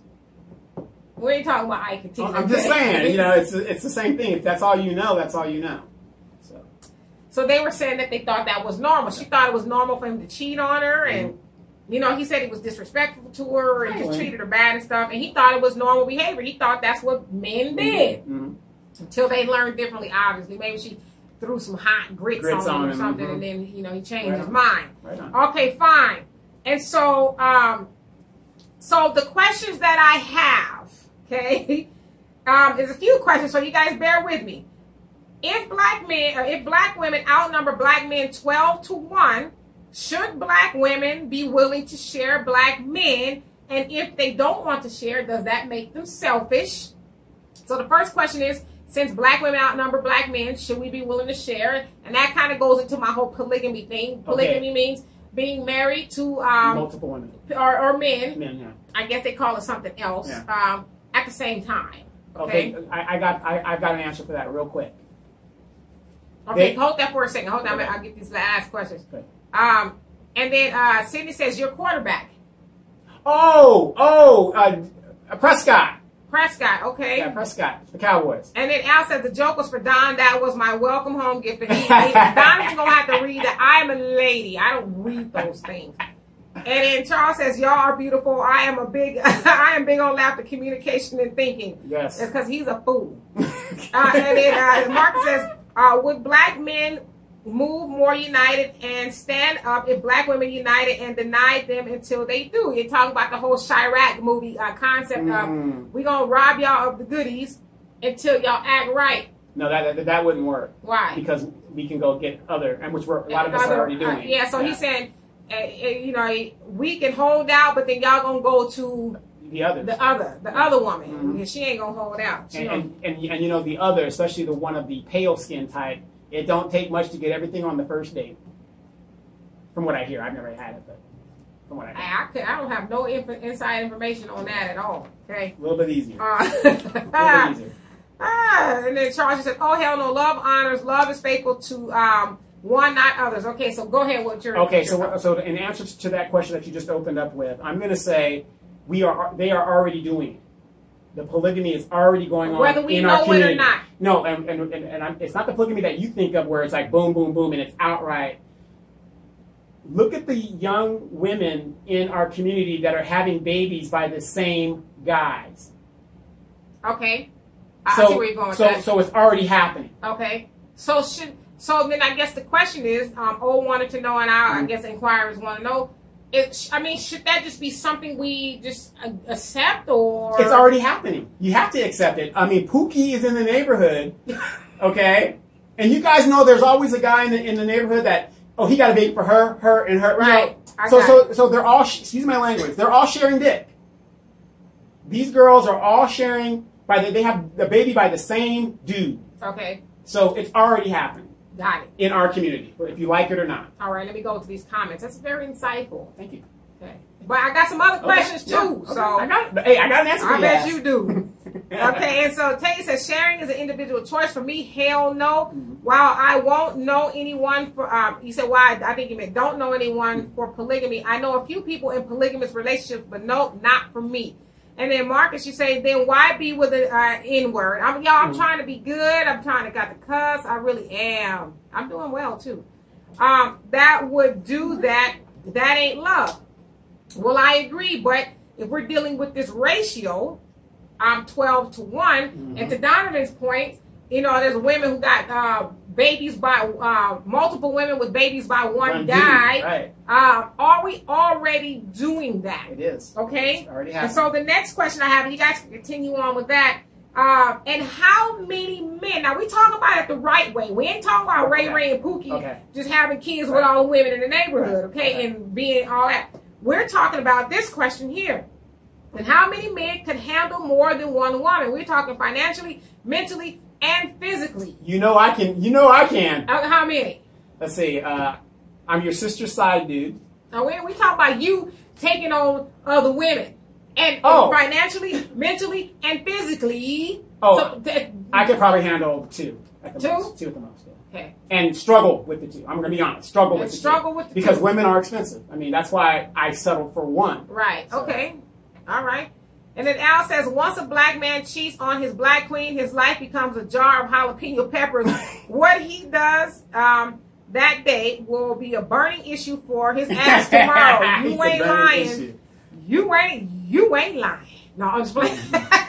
We ain't talking about Ike and Tina. I'm just saying, you know, it's it's the same thing. If that's all you know, that's all you know. So, so they were saying that they thought that was normal. She thought it was normal for him to cheat on her, and... You know, he said he was disrespectful to her and just treated her bad and stuff. And he thought it was normal behavior. He thought that's what men did. Mm-hmm. Until they learned differently, obviously. Maybe she threw some hot grits, grits on him or something. Mm-hmm. And then, you know, he changed right his on. mind. Right on. Okay, fine. And so, um, so the questions that I have, okay, um, there's a few questions. So you guys bear with me. If black men, or if black women outnumber black men twelve to one, should black women be willing to share black men? And if they don't want to share, does that make them selfish? So the first question is, since black women outnumber black men, should we be willing to share? And that kind of goes into my whole polygamy thing. Polygamy okay. means being married to um, multiple women or, or men. Men, yeah. I guess they call it something else yeah. um, at the same time. Okay, okay. I, I got I, I got an answer for that real quick. Okay, they, hold that for a second. Hold on, okay. I'll get these last questions. Okay. Um, and then uh, Sydney says, your quarterback. Oh, oh, uh, Prescott. Prescott, okay. Yeah, Prescott, the Cowboys. And then Al said the joke was for Don. That was my welcome home gift. And he, he, Don's gonna have to read that. I'm a lady. I don't read those things. And then Charles says, y'all are beautiful. I am a big, I am big on laughter, communication, and thinking. Yes. It's because he's a fool. uh, and then uh, Mark says, uh, would black men move more united and stand up if black women united and denied them until they do? You're talking about the whole Chirac movie uh, concept Mm. of we're going to rob y'all of the goodies until y'all act right. No, that, that that wouldn't work. Why? Because we can go get other, and which we're, a lot of us are already doing. Uh, yeah, so he's saying, uh, uh, you know, we can hold out, but then y'all going to go to the other, the other, the other woman. Mm-hmm. Because she ain't going to hold out. She And, don't- and, and, and you know, the other, especially the one of the pale skin type, it don't take much to get everything on the first date. From what I hear, I've never had it, but from what I hear. I, I, could, I don't have no inf- inside information on that at all. Okay. A little bit easier. Uh, a little bit easier. Ah, and then Charles said, oh, hell no, love honors, love is faithful to um, one, not others. Okay, so go ahead with your... Okay, your so comment. so in answer to that question that you just opened up with, I'm going to say we are they are already doing it. The polygamy is already going on Whether we in know our it or community. not. No, and, and, and, and I'm, it's not the polygamy that you think of where it's like boom, boom, boom, and it's outright. Look at the young women in our community that are having babies by the same guys. Okay. I So, see where you're going with so, that. so it's already happening. Okay. So should so then I guess the question is, um, O wanted to know, and I, I guess inquirers want to know. It, I mean, should that just be something we just uh, accept, or It's already happening. You have to accept it. I mean, Pookie is in the neighborhood, okay? And you guys know there's always a guy in the, in the neighborhood that, oh, he got a baby for her, her, and her. Right. You know? I So, got so, it. so they're all, sh- excuse my language, they're all sharing dick. These girls are all sharing, by the, they have the baby by the same dude. Okay. So it's already happening Got it. in our community, if you like it or not. All right. Let me go to these comments. That's very insightful. Thank you. Okay. But I got some other Okay, questions yeah, too. okay. So I got, hey, I got an answer for I you. bet ass. you do. Okay, and so Tay says sharing is an individual choice. For me, hell no. Mm-hmm. While I won't know anyone for, um, you said why? I think you meant don't know anyone for polygamy. I know a few people in polygamous relationships, but no, not for me. And then Marcus, you say, then why be with an uh, N word? I'm y'all. I'm Mm-hmm. trying to be good. I'm trying to got the cuss. I really am. I'm doing well too. Um, that would do that. That ain't love. Well, I agree, but if we're dealing with this ratio, I'm twelve to one, Mm-hmm. and to Donovan's point, you know, there's women who got uh, babies by uh, multiple women with babies by one, One dude, guy. right. Uh, are we already doing that? It is. Okay. It's already And happening. so the next question I have, and you guys can continue on with that. Uh, and how many men? Now we talk about it the right way. We ain't talking about Ray Okay. Ray and Pookie Okay. just having kids with all the women in the neighborhood, okay, Okay. and being all that. We're talking about this question here. And how many men could handle more than one woman? We're talking financially, mentally, and physically. You know I can. You know I can. Uh, How many? Let's see. Uh, I'm your sister's side dude. Now we we talk about you taking on other women, and, and Oh. financially, mentally, and physically. Oh, So, th- I could probably handle two. At the Two? Most. Two at the most. Yeah. okay. And struggle with the two. I'm going to be honest. Struggle And with the struggle two. with the because two. women are expensive. I mean, that's why I settled for one. Right. So- Okay. All right. And then Al says, once a black man cheats on his black queen, his life becomes a jar of jalapeno peppers. What he does um, that day will be a burning issue for his ass tomorrow. It's You a ain't burning lying. issue. You ain't. You ain't lying. No, I'm just playing.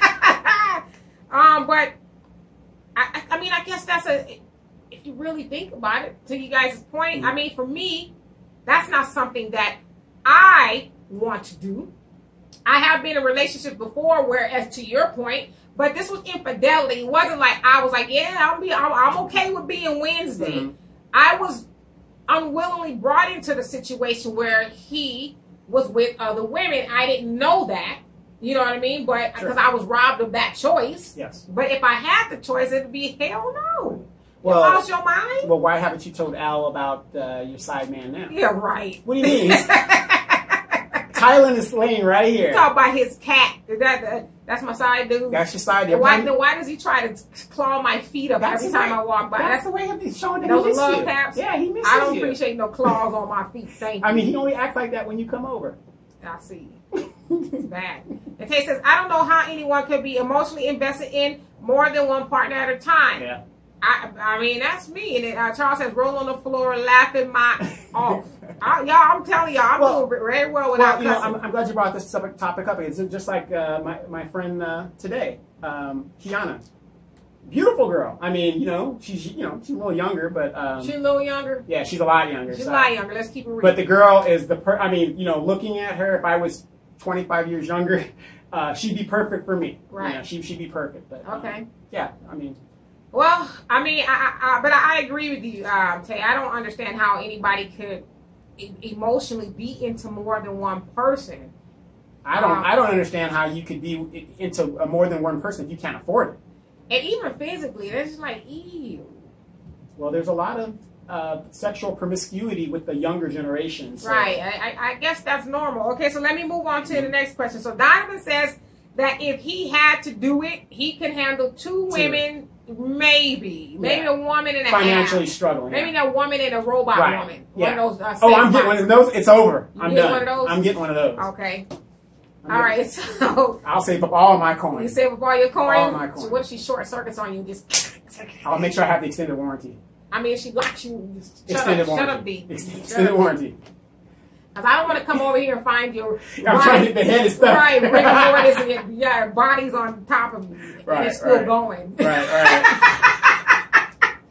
um, but I, I, I mean, I guess that's a. If you really think about it, to you guys' point, Mm-hmm. I mean, for me, that's not something that I want to do. I have been in relationships before where, as to your point, but this was infidelity. It wasn't like I was like, yeah, I'll be, I'm, I'm okay with being Wednesday. Mhm. I was unwillingly brought into the situation where he was with other women. I didn't know that, you know what I mean? But because Sure. I was robbed of that choice. Yes. But if I had the choice, it'd be hell no. Well, you lost your mind? Well, why haven't you told Al about uh, your side man now? Yeah, right. What do you mean? He's- Tylen is laying right here. Talk about his cat. Is that the, that's my side dude. That's your side. And why, Your- then why does he try to claw my feet up That's every the time way- I walk by? That's the way he's showing that he Those misses love you. taps. Yeah, he misses I don't you. appreciate no claws on my feet. Thank you. I mean, he only acts like that when you come over. I see. It's bad. And Tay says, I don't know how anyone could be emotionally invested in more than one partner at a time. Yeah. I, I mean, that's me. And then, uh, Charles says, roll on the floor, laughing my off. I, y'all, I'm telling y'all, I'm Well, doing very well without Well, you know, cussing. I'm, I'm glad you brought this topic topic up. It's just like uh, my, my friend uh, today, um, Kiana. Beautiful girl. I mean, you know, she's you know she's a little younger, but um, She's a little younger. yeah, she's a lot younger. She's so. a lot younger. Let's keep it real. But the girl is the per. I mean, you know, looking at her, if I was twenty-five years younger, uh, she'd be perfect for me. Right. You know, she she'd be perfect. But, um, Okay. yeah. I mean. Well, I mean, I, I, I, but I agree with you, um, Tay. I don't understand how anybody could e- emotionally be into more than one person. I don't. Um, I don't understand how you could be into a more than one person if you can't afford it. And even physically, it's just like, ew. Well, there's a lot of uh, sexual promiscuity with the younger generation. So. Right. I, I, I guess that's normal. Okay, so let me move on to the next question. So Donovan says that if he had to do it, he can handle two women, maybe. Maybe Yeah. a woman and a Financially half. struggling. Maybe yeah. a woman and a robot Right. woman. Yeah. One of those, uh, oh, I'm sex getting one bots. of those. It's over. You I'm get done. one of those? I'm getting one of those. Okay. I'm All getting- right, so I'll save up all my you coins. save up all your coins. All my coins. So what if she short circuits on you? and Just I'll make sure I have the extended warranty. I mean, if she locks you, just shut Extended up, warranty. shut up, D. Ex- Shut extended up. warranty. Because I don't want to come over here and find your I'm trying to get the head is stuck. right, rigor mortis and your, your body's on top of me, and Right, it's still right. going. Right, right.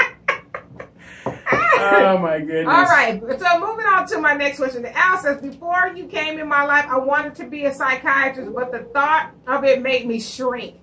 Oh my goodness. All right, so moving on to my next question. Al says, before you came in my life, I wanted to be a psychiatrist, but the thought of it made me shrink.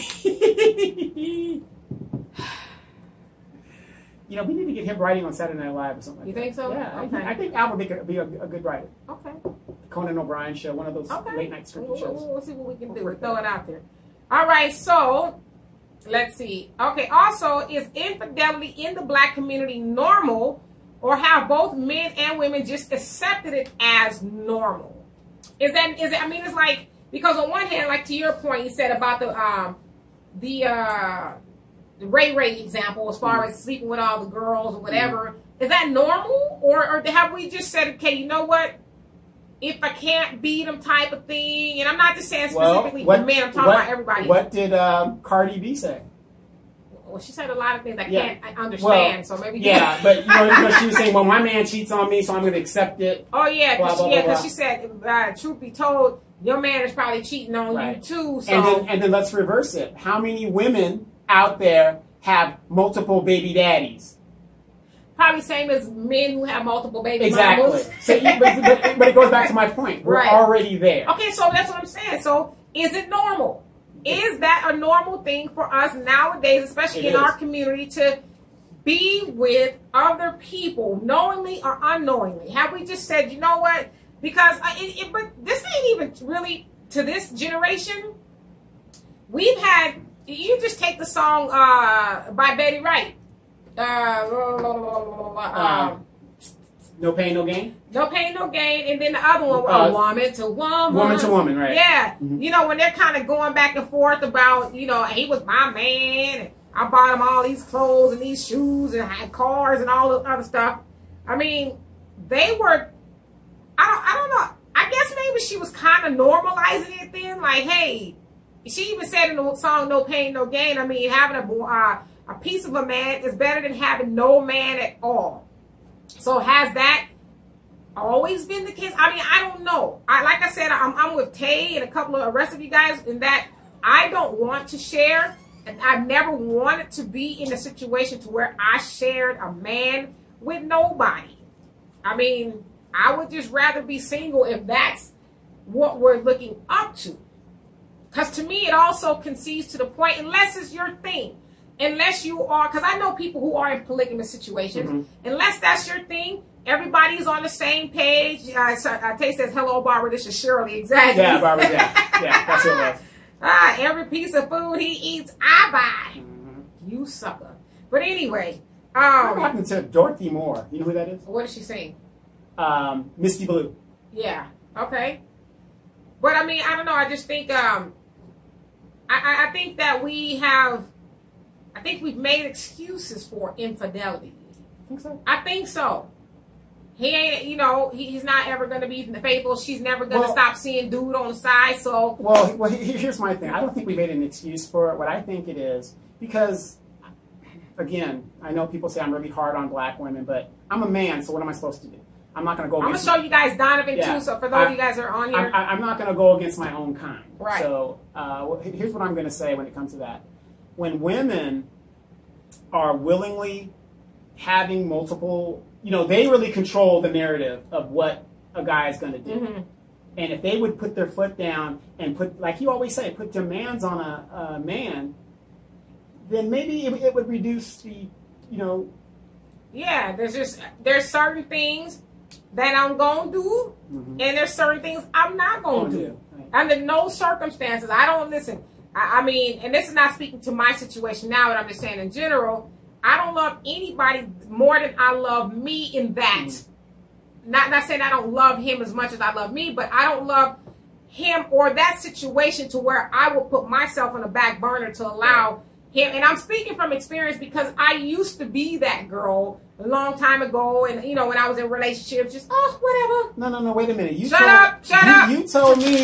You know, we need to get him writing on Saturday Night Live or something like You that. think so? Yeah, I Okay. think, I think Al would make a, be a, a good writer. Okay. Conan O'Brien show, one of those Okay. late night scripted We'll, shows. we'll, we'll see what we can do. We'll throw it out there. All right, so let's see. Okay, also, is infidelity in the black community normal, or have both men and women just accepted it as normal? Is that, is it, I mean, it's like, because on one hand, like to your point, you said about the, um, the, uh, the Ray Ray example, as far as sleeping with all the girls or whatever, is that normal? Or, or have we just said, okay, you know what? If I can't beat them type of thing, and I'm not just saying specifically well, for men, I'm talking what, about everybody. What did um, Cardi B say? Well, she said a lot of things I Yeah. can't understand, Well, so maybe... Yeah, but you know, you know, she was saying, well, my man cheats on me, so I'm going to accept it. Oh, yeah, Blah, because blah, she, yeah, blah, 'cause she said, uh, truth be told, your man is probably cheating on Right. you too, so... And then, and then let's reverse it. How many women out there have multiple baby daddies? Probably same as men who have multiple baby Exactly. mamas. So, you- but, but, but it goes back to my point. We're Right. already there. Okay, so that's what I'm saying. So is it normal? Is that a normal thing for us nowadays, especially It in is. our community, to be with other people, knowingly or unknowingly? Have we just said, you know what? Because I, it, it, but this ain't even really to this generation. We've had, you just take the song uh, by Betty Wright. Uh, um, No pain, no gain? No pain, no gain. And then the other one, Uh, uh, woman to woman. Woman to woman, right. Yeah. Mhm. You know, when they're kind of going back and forth about, you know, he was my man. And I bought him all these clothes and these shoes and had cars and all the other stuff. I mean, they were, I don't, I don't know. I guess maybe she was kind of normalizing it then. Like, hey, she even said in the song, No Pain, No Gain. I mean, having a, uh, a piece of a man is better than having no man at all. So has that always been the case? I mean, I don't know. I like I said, I'm, I'm with Tay and a couple of the rest of you guys in that I don't want to share, and I've never wanted to be in a situation to where I shared a man with nobody. I mean, I would just rather be single if that's what we're looking up to. Because to me, it also concedes to the point, unless it's your thing. Unless you are, because I know people who are in polygamous situations. Mm-hmm. Unless that's your thing, everybody's on the same page. Uh, so, uh, Tay says, hello, Barbara, this is Shirley. Exactly. Yeah, Barbara, yeah. Yeah, that's what it was. Ah, every piece of food he eats, I buy. Mm-hmm. You sucker. But anyway. Um, what happened to Dorothy Moore? You know who that is? What is she saying? Um, Misty Blue. Yeah, okay. But I mean, I don't know. I just think, um, I, I think that we have, I think we've made excuses for infidelity. I think so. I think so. he ain't, you know, he, he's not ever going to be faithful. She's never going to Well, stop seeing dude on the side. So, well, well, he- here's my thing. I don't think we made an excuse for it. What I think it is, because, again, I know people say I'm really hard on black women, but I'm a man, so what am I supposed to do? I'm not going to go I'm against... going to show you guys Donovan, Yeah. too. So, for those I- of you guys that are on here. I, I, I'm not going to go against my own kind. Right. So uh, well, here's what I'm going to say when it comes to that. When women are willingly having multiple, you know, they really control the narrative of what a guy is going to do. Mm-hmm. And if they would put their foot down and put, like you always say, put demands on a, a man, then maybe it, it would reduce the, you know... Yeah, there's just, there's certain things that I'm going to do, Mm-hmm. and there's certain things I'm not going to Oh, do. yeah. Right. Under no circumstances. I don't listen. I, I mean, and this is not speaking to my situation now, but I'm just saying in general, I don't love anybody more than I love me in that. Mm-hmm. Not, not saying I don't love him as much as I love me, but I don't love him or that situation to where I will put myself on the back burner to allow him. And I'm speaking from experience because I used to be that girl a long time ago. And, you know, when I was in relationships, just, oh, whatever. No, no, no, wait a minute. You Shut told, up, shut you, up. You told me...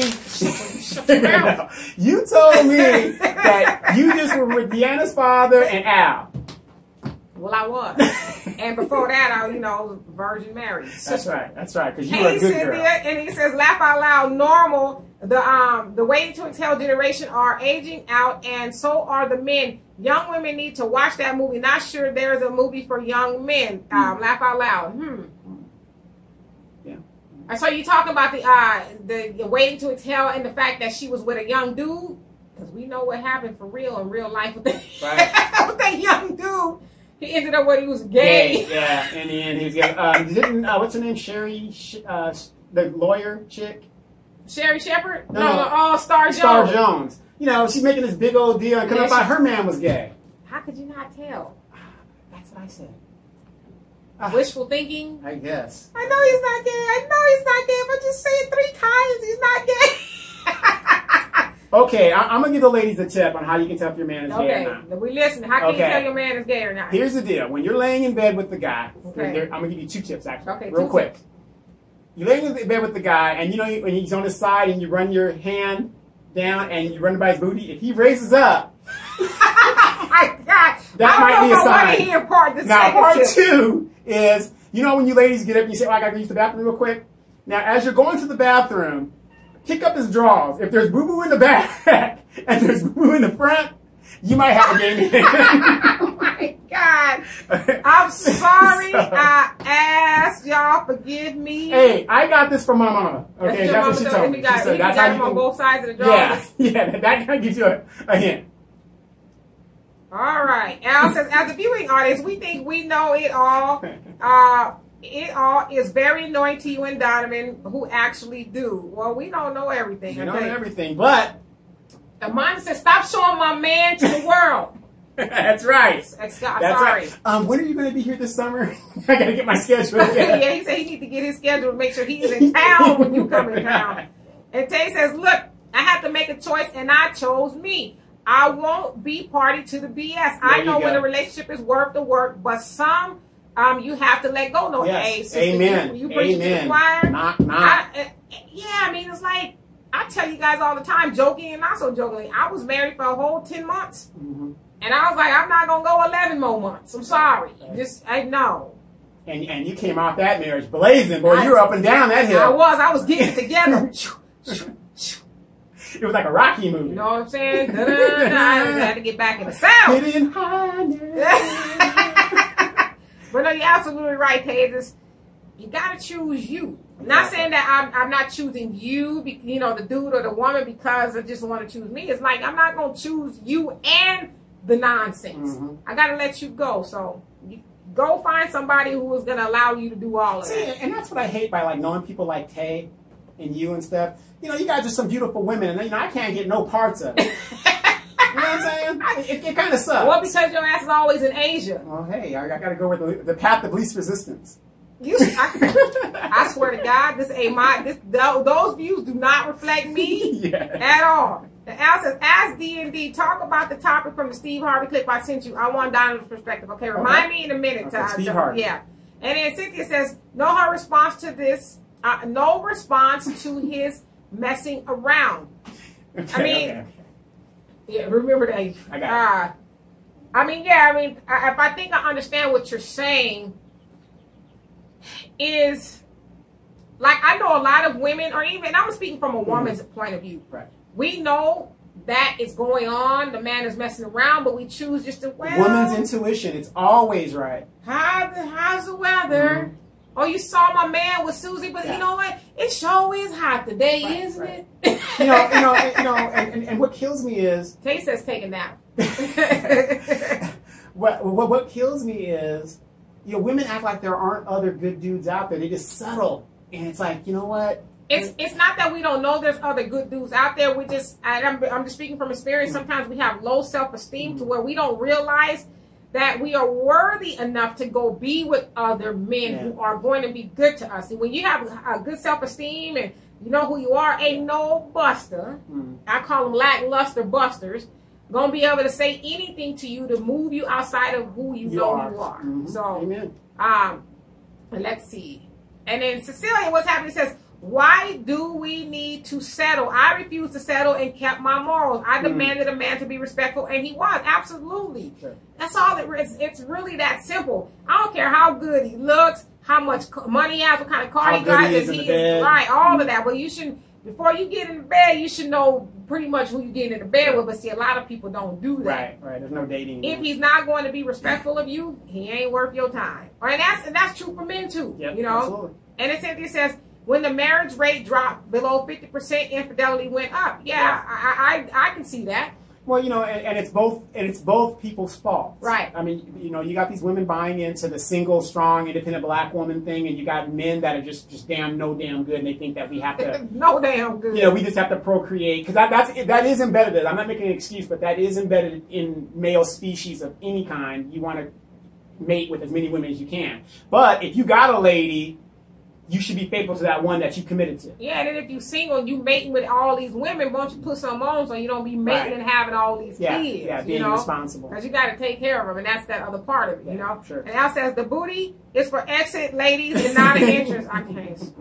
No, you told me that you just were with Deanna's father and Al. Well, I was. And before that, I, you know, Virgin Mary. That's right. That's right. Because you Hey, were a good Cynthia, girl. and he says, laugh out loud, normal. The um the waiting to exhale generation are aging out, and so are the men. Young women need to watch that movie. Not sure there's a movie for young men. Um, laugh out loud. Hmm. Yeah. And so you talk about the uh the, the waiting to exhale and the fact that she was with a young dude, because we know what happened for real in real life with that, Right. with that young dude. He ended up when he was gay. Gay, yeah, in the end, he was gay. Um, didn't, uh, what's her name? Sherry, Sh- uh, the lawyer chick? Sherry Shepherd? No, No, no. no, oh, Star Jones. Star Jones. You know, she's making this big old deal and coming Yeah, up out she- her man was gay. How could you not tell? That's what I said. Wishful thinking. I guess. I know he's not gay. I know he's not gay, but just say it three times. He's not gay. Okay, I- I'm going to give the ladies a tip on how you can tell if your man is gay Okay, or not. we listen. How can Okay. you tell your man is gay or not? Here's the deal. When you're laying in bed with the guy, Okay. there- I'm going to give you two tips, actually, Okay, real two quick. tips. You lay in bed with the guy, and you know when he's on his side, and you run your hand down, and you run by his booty. If he raises up, Oh my God. that I might don't be a know if I sign. want to hear part the Now, second part tip. two is, you know when you ladies get up and you say, oh, I got to use the bathroom real quick? Now, as you're going to the bathroom, pick up his drawers. If there's boo-boo in the back and there's boo-boo in the front, you might have a gay man. Oh my God. I'm sorry. So- I asked y'all. Forgive me. Hey, I got this from my mama. That's Okay, your that's mama what she told told you. me. You got- She said, you that's got how them you on can- both sides of the Yeah, drawers. yeah, that kind of gives you a, a hint. All right. Al says, as a viewing audience, we think we know it all. Uh, it all is very annoying to you and Donovan, who actually do. Well, we don't know everything. You know okay? everything, but The mom says, stop showing my man to the world. that's right. Ex- That's sorry. right. Um, when are you going to be here this summer? I got to get my schedule together. Yeah, he said he need to get his schedule to make sure he's in town when you come in town. And Tay says, look, I had to make a choice and I chose me. I won't be party to the B S. I There know you when go. a relationship is worth the work, but some um you have to let go. No, Yes. hey, sister, Amen. You, you preach it to the Amen. choir. Knock, knock. I, uh, yeah, I mean, it's like, I tell you guys all the time, joking and not so jokingly, I was married for a whole ten months. Mm-hmm. And I was like, I'm not going to go eleven more months. I'm sorry. Just, I know. And, and you came off that marriage blazing, boy. I- you were up and down that hill. I was. I was getting it together. It was like a Rocky movie. You know what I'm saying? Da-da-da. I had to get back in the sound. Hidden highness. But no, you're absolutely right, Tavis. You got to choose you. I'm not saying that I'm, I'm not choosing you, be- you know, the dude or the woman because I just want to choose me. It's like I'm not going to choose you and the nonsense. Mhm. I got to let you go. So you go find somebody who is going to allow you to do all of See, that. and that's what I hate by like knowing people like Tay and you and stuff. You know, you guys are some beautiful women, and you know I can't get no parts of it. You know what I'm saying? It, it kind of sucks. Well, because your ass is always in Asia. Well, hey, I, I got to go with the, the path of least resistance. You, I, I swear to God, this ain't my. This those views do not reflect me Yeah. at all. The Al says, "Ask D and D. Talk about the topic from the Steve Harvey clip I sent you. I want Donald's perspective. Okay, remind Okay. me in a minute. Okay, to, Steve to- Harvey. Yeah." And then Cynthia says, no, her response to this, uh, no response to his messing around. Okay, I mean, okay. yeah, remember that. I got uh, I mean, yeah, I mean, I, if I think I understand what you're saying, is like I know a lot of women, or even I'm speaking from a woman's mm-hmm. point of view. Right. We know that is going on. The man is messing around, but we choose just to well. Woman's intuition, it's always right. How the, how's the weather? Mm-hmm. Oh, you saw my man with Susie, but yeah. you know what? It sure is hot today, right, isn't right. it? you know, you know, you know, and, and, and what kills me is Tay says take a nap. what, what what kills me is, you know, women act like there aren't other good dudes out there. They just settle, and it's like, you know what? It's it's not that we don't know there's other good dudes out there. We just, and I'm I'm just speaking from experience. Sometimes we have low self-esteem mm-hmm. to where we don't realize that we are worthy enough to go be with other men yeah. who are going to be good to us. And when you have a good self-esteem and you know who you are, ain't no buster, mm-hmm. I call them lackluster busters, gonna be able to say anything to you to move you outside of who you, you know are. you are. Mm-hmm. So, Amen. um, let's see. And then Cecilia, what's happening, says, why do we need to settle? I refused to settle and kept my morals. I demanded mm. a man to be respectful, and he was. Absolutely. Sure. That's all it is. It's really that simple. I don't care how good he looks, how much money he has, what kind of car how he got. He is, he in the bed. Is, right, all of that. But you should, before you get in the bed, you should know pretty much who you're getting in the bed sure. with. But see, a lot of people don't do that. Right, right. There's no dating. If he's not going to be respectful of you, he ain't worth your time. All right, that's, and that's true for men, too. Yep, you know? Absolutely. And then Cynthia says, when the marriage rate dropped below fifty percent, infidelity went up. Yeah, yeah. I, I I can see that. Well, you know, and, and it's both and it's both people's faults. Right. I mean, you know, you got these women buying into the single, strong, independent black woman thing, and you got men that are just just damn no damn good, and they think that we have to no damn good. You know, we just have to procreate because that that's that is embedded. I'm not making an excuse, but that is embedded in male species of any kind. You want to mate with as many women as you can, but if you got a lady, you should be faithful to that one that you committed to. Yeah, and then if you're single, you mating with all these women, why don't you put some on so you don't be mating right. and having all these yeah, kids? Yeah, being you know? responsible. Because you got to take care of them, and that's that other part of it, yeah, you know? Sure. And Al says, the booty is for exit ladies and not an entrance. I can't.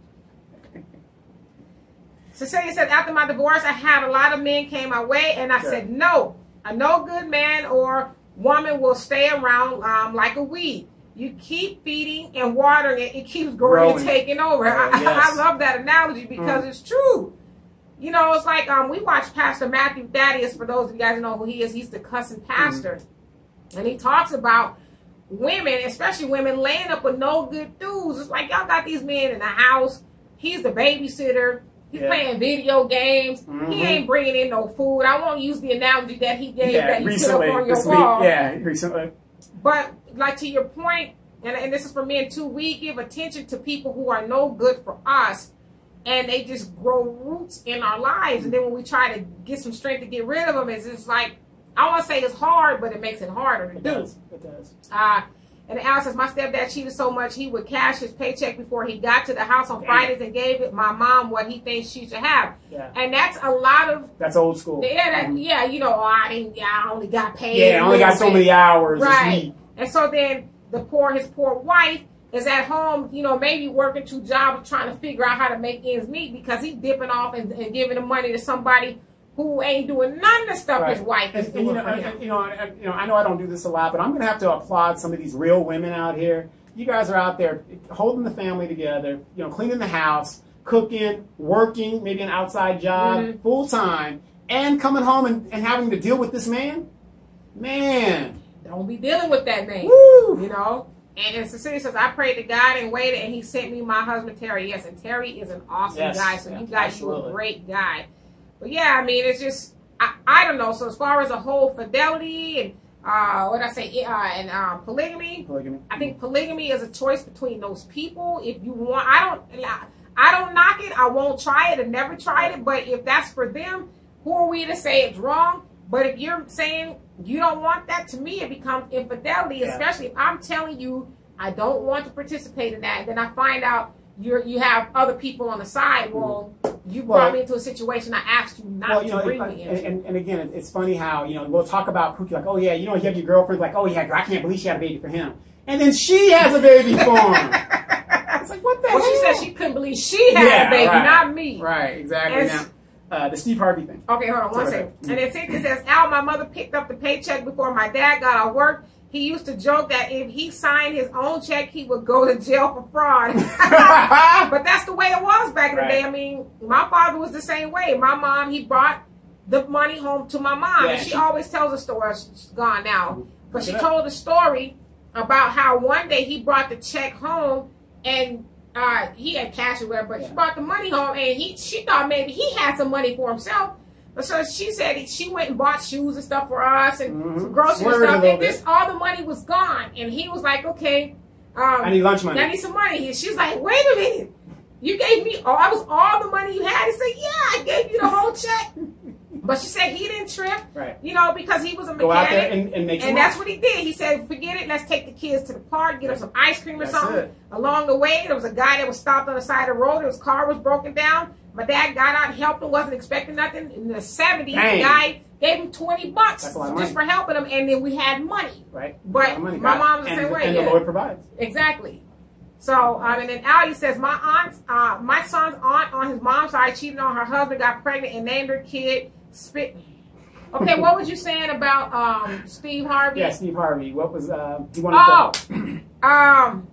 Cecilia said, after my divorce, I had a lot of men came my way, and I sure. said, no. A no good man or woman will stay around um, like a weed. You keep feeding and watering it, it keeps growing, growing. and taking over. Uh, I, yes. I love that analogy because mm. it's true. You know, it's like um, we watched Pastor Matthew Thaddeus, for those of you guys who know who he is. He's the cussing pastor. Mm. And he talks about women, especially women, laying up with no good dudes. It's like y'all got these men in the house. He's the babysitter. He's yeah. playing video games. Mm-hmm. He ain't bringing in no food. I won't use the analogy that he gave yeah, that you recently, put up on your wall. Week, yeah, recently. But like to your point, and, and this is for men too, we give attention to people who are no good for us, and they just grow roots in our lives. And then when we try to get some strength to get rid of them, it's just like, I want to say it's hard, but it makes it harder to it do. Does. It does. Uh, and Al says, my stepdad cheated so much he would cash his paycheck before he got to the house on Damn. Fridays and gave it my mom what he thinks she should have. Yeah. And that's a lot of... That's old school. Yeah, that, mm-hmm. yeah you know, oh, I, didn't, I only got paid. Yeah, I only got so many hours right. this week. And so then the poor, his poor wife is at home, you know, maybe working two jobs trying to figure out how to make ends meet because he's dipping off and, and giving the money to somebody who ain't doing none of the stuff right. his wife is and, doing. And, you, know, for him. and, you, know, and, you know, I know I don't do this a lot, but I'm going to have to applaud some of these real women out here. You guys are out there holding the family together, you know, cleaning the house, cooking, working, maybe an outside job, mm-hmm. full time, and coming home and, and having to deal with this man. Man. Don't be dealing with that man. Woo! You know? And as Cecilia says, I prayed to God and waited, and he sent me my husband, Terry. Yes, and Terry is an awesome yes, guy, so yeah, you got absolutely. you a great guy. But yeah, I mean, it's just, I, I don't know. So as far as a whole fidelity and, uh, what did I say, uh, and uh, polygamy, polygamy, I think polygamy is a choice between those people. If you want, I don't, I don't knock it. I won't try it. I've never tried it. But if that's for them, who are we to say it's wrong? But if you're saying you don't want that, to me, it becomes infidelity, yeah. especially if I'm telling you I don't want to participate in that. And then I find out you're, you have other people on the side. Well, you brought well, me into a situation I asked you not well, you to know, bring it, me into. And, and again, it's funny how, you know, we'll talk about Pookie like, oh, yeah, you know, you have your girlfriend like, oh, yeah, I can't believe she had a baby for him. and then she has a baby for him. It's like, what the well, hell? She said she couldn't believe she had yeah, a baby, right. not me. Right, exactly. And now, uh, the Steve Harvey thing. Okay, hold on one second. And then Cynthia says, Al, my mother picked up the paycheck before my dad got out of work. He used to joke that if he signed his own check, he would go to jail for fraud. But that's the way it was back in the right. day. I mean, my father was the same way. My mom, he brought the money home to my mom. Yeah, and she, she always tells a story. She's gone now. But she Yeah. told a story about how one day he brought the check home and uh, he had cash or whatever, but Yeah. she brought the money home and he she thought maybe he had some money for himself. But so she said she went and bought shoes and stuff for us and Mm-hmm. some groceries Swerved a and stuff. little And this, all the money was gone. And he was like, okay, um, I need lunch money. I need some money. And she's like, wait a minute. You gave me all, that was all the money you had? He said, yeah, I gave you the whole check. But she said he didn't trip, Right. you know, because he was a mechanic. Go out there and, and make some And that's money. what he did. He said, forget it. Let's take the kids to the park, get them some ice cream or That's something. it. Along the way, there was a guy that was stopped on the side of the road. His car was broken down. My dad got out and helped him, wasn't expecting nothing. In the seventies, Dang. the guy gave him twenty bucks That's a lot of just money. for helping him. And then we had money. Right. But A lot of money. my God. mom's the and, same way. And yeah. the Lord provides. Exactly. So, um, and then Ali says, my aunt, uh, my son's aunt on his mom's side cheated on her husband, got pregnant, and named her kid Spit. Okay, what was you saying about um, Steve Harvey? Yeah, Steve Harvey. What was uh, he wanted Oh, um,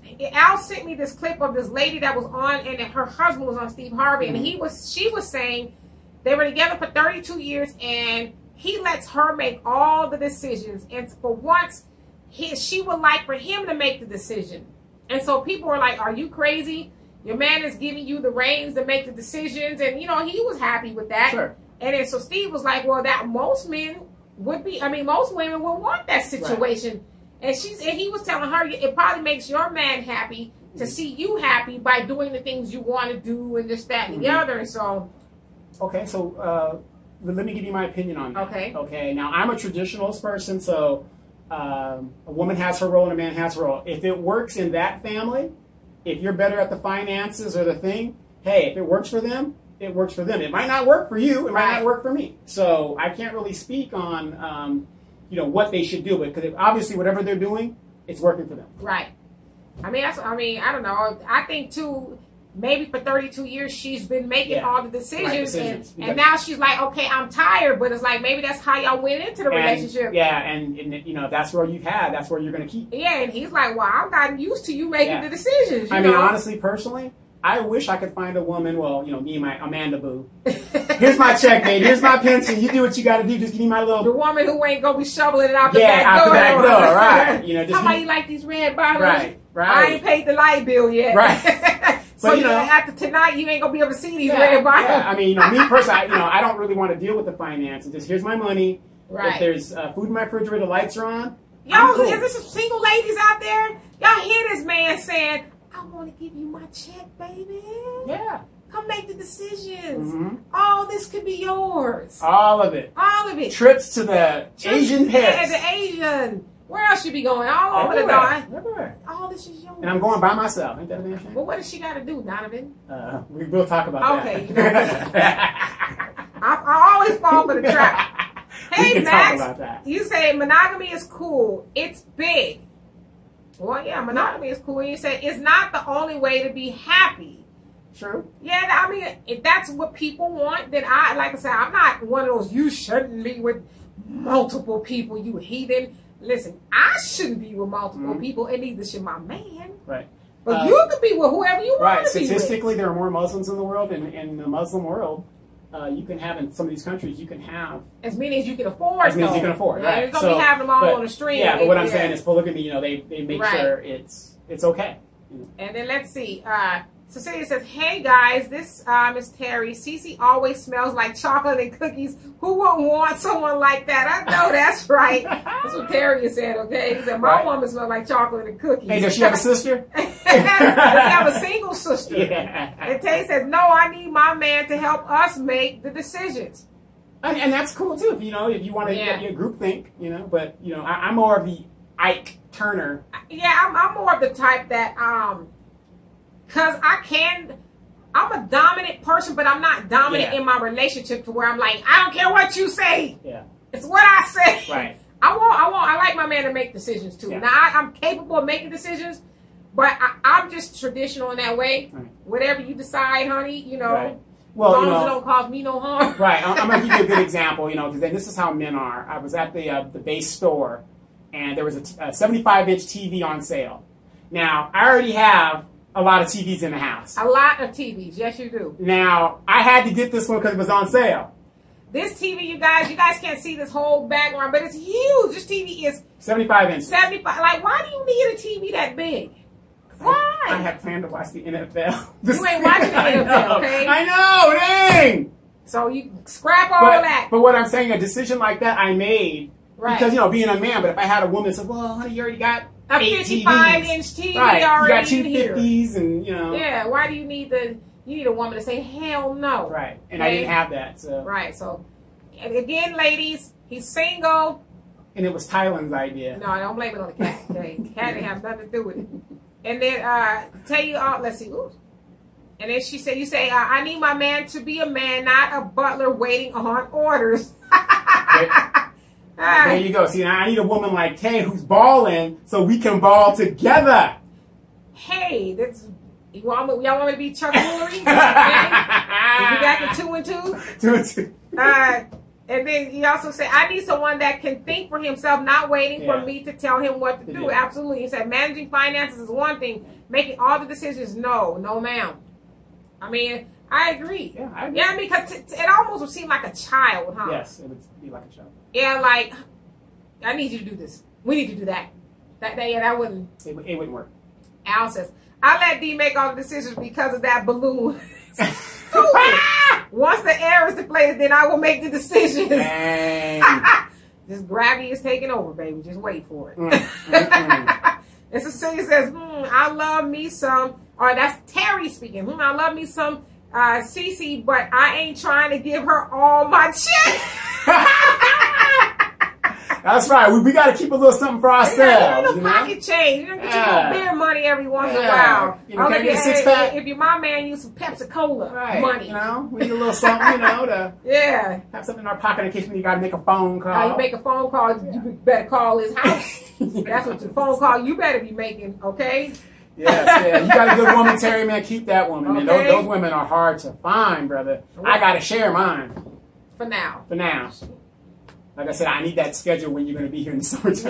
Al sent me this clip of this lady that was on, and her husband was on Steve Harvey, and he was, she was saying they were together for thirty-two years, and he lets her make all the decisions, and for once, he, she would like for him to make the decision. And so people were like, are you crazy? Your man is giving you the reins to make the decisions. And, you know, he was happy with that. Sure. And then so Steve was like, well, that most men would be, I mean, most women would want that situation. Right. And she's, and he was telling her, it probably makes your man happy to see you happy by doing the things you want to do and this, that, and the Mm-hmm. other. And so. Okay, so uh, let me give you my opinion on that. Okay. Okay, now I'm a traditionalist person, so um, a woman has her role and a man has her role. If it works in that family, if you're better at the finances or the thing, hey, if it works for them, it works for them. It might not work for you. It might Right. not work for me. So I can't really speak on, um, you know, what they should do. Because obviously, whatever they're doing, it's working for them. Right. I mean, that's, I mean, I don't know. I think, too, maybe for thirty-two years, she's been making Yeah. all the decisions. Right, decisions. And, and now she's like, okay, I'm tired. But it's like, maybe that's how y'all went into the And, relationship. yeah, and, and, you know, that's where you've had, that's where you're going to keep. Yeah, and he's like, well, I've gotten used to you making Yeah. the decisions. You I mean, know? honestly, personally, I wish I could find a woman, well, you know, me and my Amanda Boo. Here's my check, baby. Here's my pension. You do what you got to do. Just give me my little... The woman who ain't going to be shoveling it out the yeah, back out door. the back door, right. You know, just How about be- you like these red bottles? Right, right. I ain't paid the light bill yet. Right. So, But, you you know, know- after tonight, you ain't going to be able to see these Yeah, red bottles. yeah. I mean, you know, me personally, I, you know, I don't really want to deal with the finances. Just here's my money. Right. If there's uh, food in my refrigerator, lights are on. Yo, I'm cool. is there some single ladies out there? Y'all hear this man saying, I want to give you my check, baby. Yeah. Come make the decisions. Mhm. All this could be yours. All of it. All of it. Trips to the Asian Yeah, pits. the Asian. Where else you be going? All over the Everywhere. dime. Everywhere. All this is yours. And I'm going by myself. Ain't that a damn shame? Well, what does she got to do, Donovan? Uh, we will talk about Okay. that. I, I always fall for the trap. We Hey, can talk Max, about that. you say monogamy is cool. It's big. Well, yeah, monogamy is cool. And you say it's not the only way to be happy. True. Yeah, I mean, if that's what people want, then I, like I said, I'm not one of those, you shouldn't be with multiple people, you heathen. Listen, I shouldn't be with multiple Mhm. people, and neither should my man. Right. But Uh, you could be with whoever you Right. want to be with. Statistically, there are more Muslims in the world, and in the Muslim world, uh, you can have in some of these countries, you can have As many as you can afford. as many as you though. can afford. Yeah, Right. You're gonna So, be having them all but- on the stream. Yeah, but what I'm Yeah. saying is polygamy. You know, they they make Right. sure it's it's okay. You know. And then let's see. Uh, Cecilia says, hey guys, this uh, Miss Terry, Cece always smells like chocolate and cookies. Who wouldn't want someone like that? I know that's right. That's what Terry said, okay? He said, my Right. woman smells like chocolate and cookies. Hey, does she have a sister? We have a single sister. Yeah. And Tay says, no, I need my man to help us make the decisions. And, and that's cool too. If you know, if you want to Yeah. get your group think, you know. But you know, I, I'm more of the Ike Turner. Yeah, I'm, I'm more of the type that, um, cause I can, I'm a dominant person, but I'm not dominant Yeah. in my relationship to where I'm like, I don't care what you say. Yeah. It's what I say. Right. I want, I want, I like my man to make decisions too. Yeah. Now I, I'm capable of making decisions, but I, I'm just traditional in that way. Right. Whatever you decide, honey, you know, Right. Well, as long you know, as it don't cause me no harm. Right. I'm, I'm gonna give you a good example. You know, because this is how men are. I was at the uh, the base store, and there was a, t- a seventy-five inch T V on sale. Now I already have a lot of T Vs in the house. A lot of T Vs, yes you do. Now I had to get this one because it was on sale. This T V, you guys, you guys can't see this whole background, but it's huge. This T V is seventy-five inches. seventy-five. Like, why do you need a T V that big? Why? I, I had planned to watch the N F L. You ain't watching the N F L, okay? I know, dang. So you scrap all But, that. but what I'm saying, a decision like that I made Right. because, you know, being a man. But if I had a woman say, "Well, honey, you already got A eight fifty-five T Vs. inch T V Right. already You got two in here. fifties, and you know. Yeah. Why do you need the? You need a woman to say hell no. Right. And I didn't have that. So. Right. So, and again, ladies, he's single. And it was Tylen's idea. No, I don't blame it on the cat. Okay? Cat didn't have nothing to do with it. And then uh, tell you all. Let's see. Ooh. And then she said, "You say uh, I need my man to be a man, not a butler waiting on orders." there, there you go. See, now I need a woman like Tay who's balling, so we can ball together. Hey, this. You want me, y'all want me to be Chuck Woolery? Okay? We back to two and two. Two and two. Uh, and then he also said, I need someone that can think for himself, not waiting Yeah. for me to tell him what to do. Yeah. Absolutely. He said, managing finances is one thing. Making all the decisions, no. No, ma'am. I mean, I agree. Yeah, I agree. Yeah, I mean, because t- t- it almost would seem like a child, huh? Yes, it would be like a child. Yeah, like, I need you to do this. We need to do that. That, that yeah, that wouldn't. It, it wouldn't work. Al says, I let D make all the decisions because of that balloon. Once the air is deflated, then I will make the decisions. Just gravity is taking over, baby. Just wait for it. Mm, mm, mm. And Cecilia says, hmm, I love me some, or that's Terry speaking. Hmm, I love me some uh, Cece, but I ain't trying to give her all my checks. That's right. We, we got to keep a little something for ourselves. Yeah, a little you know? pocket change. You know, get Yeah. you a little beer money every once in a Yeah. while. You know, Or can I if get a you- six if- pack? If you're my man, use some Pepsi Cola Right. money. You know, we need a little something, you know, to Yeah. have something in our pocket in case when you got to make a phone call. Uh, you make a phone call, you better call his house. That's what your phone call you better be making, okay? Yes, yeah. You got a good woman, Terry, man. Keep that woman, man. Those, Okay. those women are hard to find, brother. I got to share mine. For now. For now. Like I said, I need that schedule when you're going to be here in the summertime.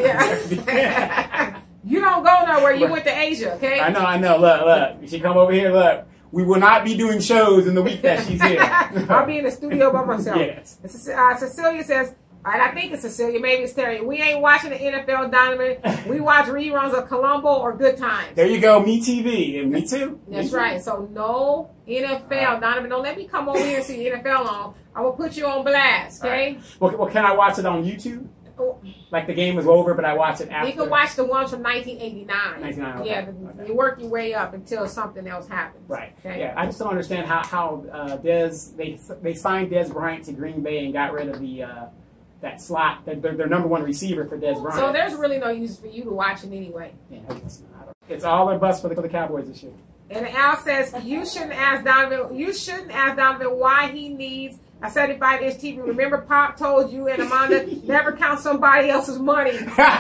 Yeah. You don't go nowhere. You went to Asia, okay? I know, I know. Look, look. She come over here, look. We will not be doing shows in the week that she's here. I'll be in the studio by myself. Yes. And Ce- uh, Cecilia says, and I think it's Cecilia, maybe it's Terry, we ain't watching the N F L, Donovan. We watch reruns of Columbo or Good Times. There you go. Me T V. And me too. That's me too. right. So no N F L, Donovan. Don't let me come over here and see N F L on. I will put you on blast, okay? Right. Well, well, can I watch it on YouTube? Like the game was over, but I watch it after. You can watch the ones from nineteen eighty-nine. ninety-nine, okay. Yeah, the, Okay. you work your way up until something else happens. Right. Okay? Yeah. I just don't understand how how uh, Dez they they signed Dez Bryant to Green Bay and got rid of the uh, that slot, their, their number one receiver for Dez Bryant. So there's really no use for you to watch it anyway. Yeah, I guess not. It's all or bust for the, for the Cowboys this year. And Al says you shouldn't ask Donovan. You shouldn't ask Donovan why he needs a seventy-five inch T V. Remember, Pop told you and Amanda never count somebody else's money.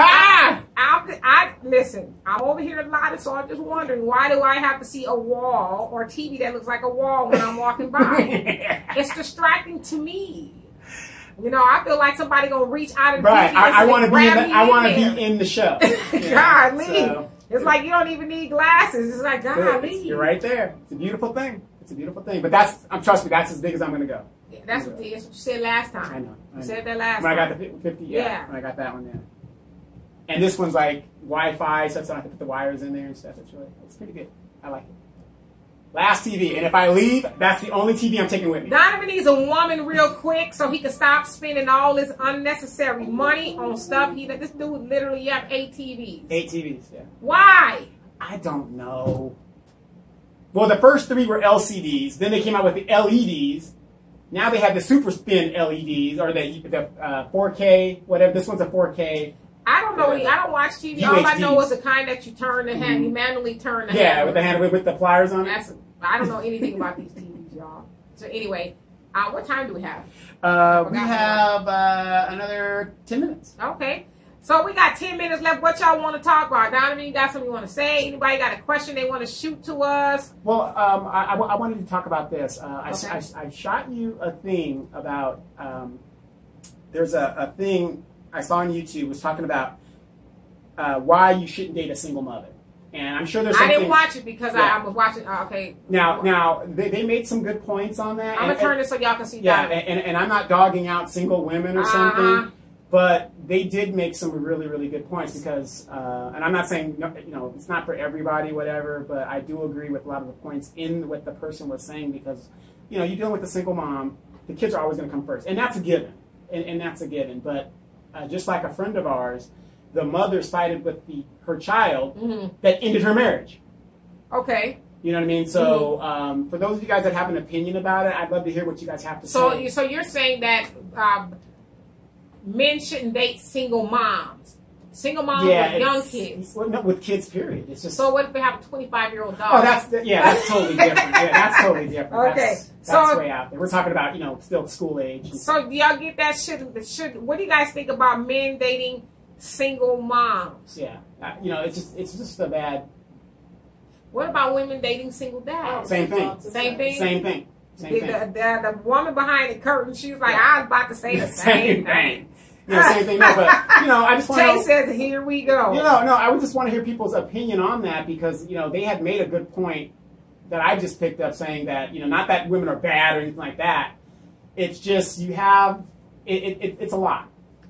I, I, I listen. I'm over here a lot, so I'm just wondering why do I have to see a wall or T V that looks like a wall when I'm walking by? It's distracting to me. You know, I feel like somebody gonna reach out and Right. I, I want to be. In grab the, me I want to there. be in the show. God, leave. So, It's like you don't even need glasses. It's like, God, leave. you're right there. It's a beautiful thing. It's a beautiful thing. But that's, um, trust me, that's as big as I'm going to go. Yeah, that's, what, that's what you said last time. I know. I You know. said that last when time. I got the fifty, yeah, Yeah. When I got that one, yeah. And this one's like Wi-Fi, so I don't have to put the wires in there and stuff. It's really, it's pretty good. I like it. Last T V, and if I leave, that's the only T V I'm taking with me. Donovan needs a woman real quick so he can stop spending all this unnecessary money on stuff. He this dude literally have eight T Vs. Eight T Vs, yeah. Why? I don't know. Well, the first three were L C Ds. Then they came out with the L E Ds. Now they have the super spin L E Ds, or the, the uh, four K, whatever. This one's a four K. I don't know. I don't watch T V. All I know U H Ds. is the kind that you turn the hand, Mm-hmm. you manually turn the Yeah, hand. with the hand with the pliers on it. That's. I don't know anything about these T Vs, y'all. So anyway, uh, what time do we have? Uh, we have uh, another ten minutes. Okay. So we got ten minutes left. What y'all want to talk about? Donovan, you got something you want to say? Anybody got a question they want to shoot to us? Well, um, I, I, I wanted to talk about this. Uh, I, Okay. I, I shot you a thing about, um, there's a, a thing I saw on YouTube was talking about uh, why you shouldn't date a single mother. And I'm sure there's some I didn't things- watch it because Yeah. I, I was watching. Uh, okay. Now, now they, they made some good points on that. I'm and- gonna turn this so y'all can see. Yeah, Donovan. and, and I'm not dogging out single women or Uh-huh. something, but they did make some really, really good points because, uh, and I'm not saying, no, you know, it's not for everybody, whatever, but I do agree with a lot of the points in what the person was saying because, you know, you're dealing with a single mom, the kids are always going to come first, and that's a given, and, and that's a given, but uh, just like a friend of ours, the mother sided with the her child Mhm. that ended her marriage. Okay. You know what I mean? So um, for those of you guys that have an opinion about it, I'd love to hear what you guys have to So, say. you- so you're saying that um, men shouldn't date single moms, single moms yeah, with young it's- kids. Well, no, with kids, period. It's just. So what if they have a twenty-five year old dog? Oh, that's yeah, that's totally different. Yeah, that's totally different. Okay, that's, that's so- way out there. We're talking about you know still school age. So do y'all get that? Should should what do you guys think about men dating single moms? Yeah, uh, you know, it's just it's just a bad. What about women dating single dads? Same thing. Same thing. Same thing. Same the, thing. The, the, the woman behind the curtain, she was like, I was about to say the same thing. Yeah, same thing. No, but you know, I just want Tay to. says, "Here we go." You know, no, I would just want to hear people's opinion on that because you know they had made a good point that I just picked up saying that you know not that women are bad or anything like that. It's just you have it. it, it it's a lot.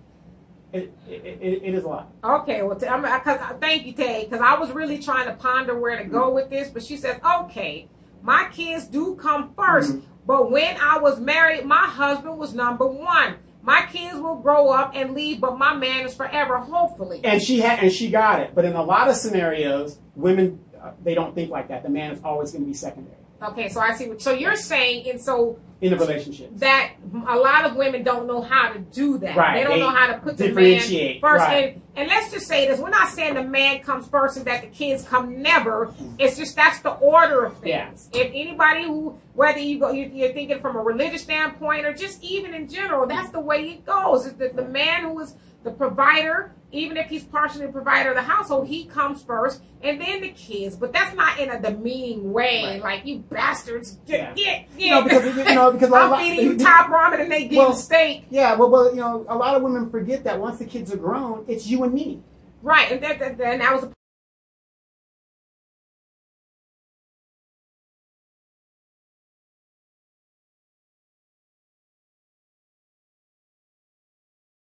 It, it, it, it is a lot. Okay, well, t- I'm, I, cause, thank you, Tay, because I was really trying to ponder where to go with this, but she says, okay, my kids do come first, Mm-hmm. but when I was married, my husband was number one. My kids will grow up and leave, but my man is forever, hopefully. And she had, and she got it. But in a lot of scenarios, women uh, they don't think like that. The man is always going to be secondary Okay, so I see what, so you're saying, and so in a relationship. that a lot of women don't know how to do that. Right, They don't they know how to put the man differentiate, first. right. And, and let's just say this: we're not saying the man comes first and that the kids come never. It's just that's the order of things. Yeah. If anybody who, whether you go, you, you're thinking from a religious standpoint or just even in general, that's the way it goes. Is that the man who is the provider, even if he's partially the provider of the household, he comes first, and then the kids. But that's not in a demeaning way, Right. like you bastards. Yeah. Get, get, get. No, because you know because a I'm lot- feeding you top ramen and they get Well, steak. Yeah, well, well, you know, a lot of women forget that once the kids are grown, it's you and me. Right, and that, that, and that was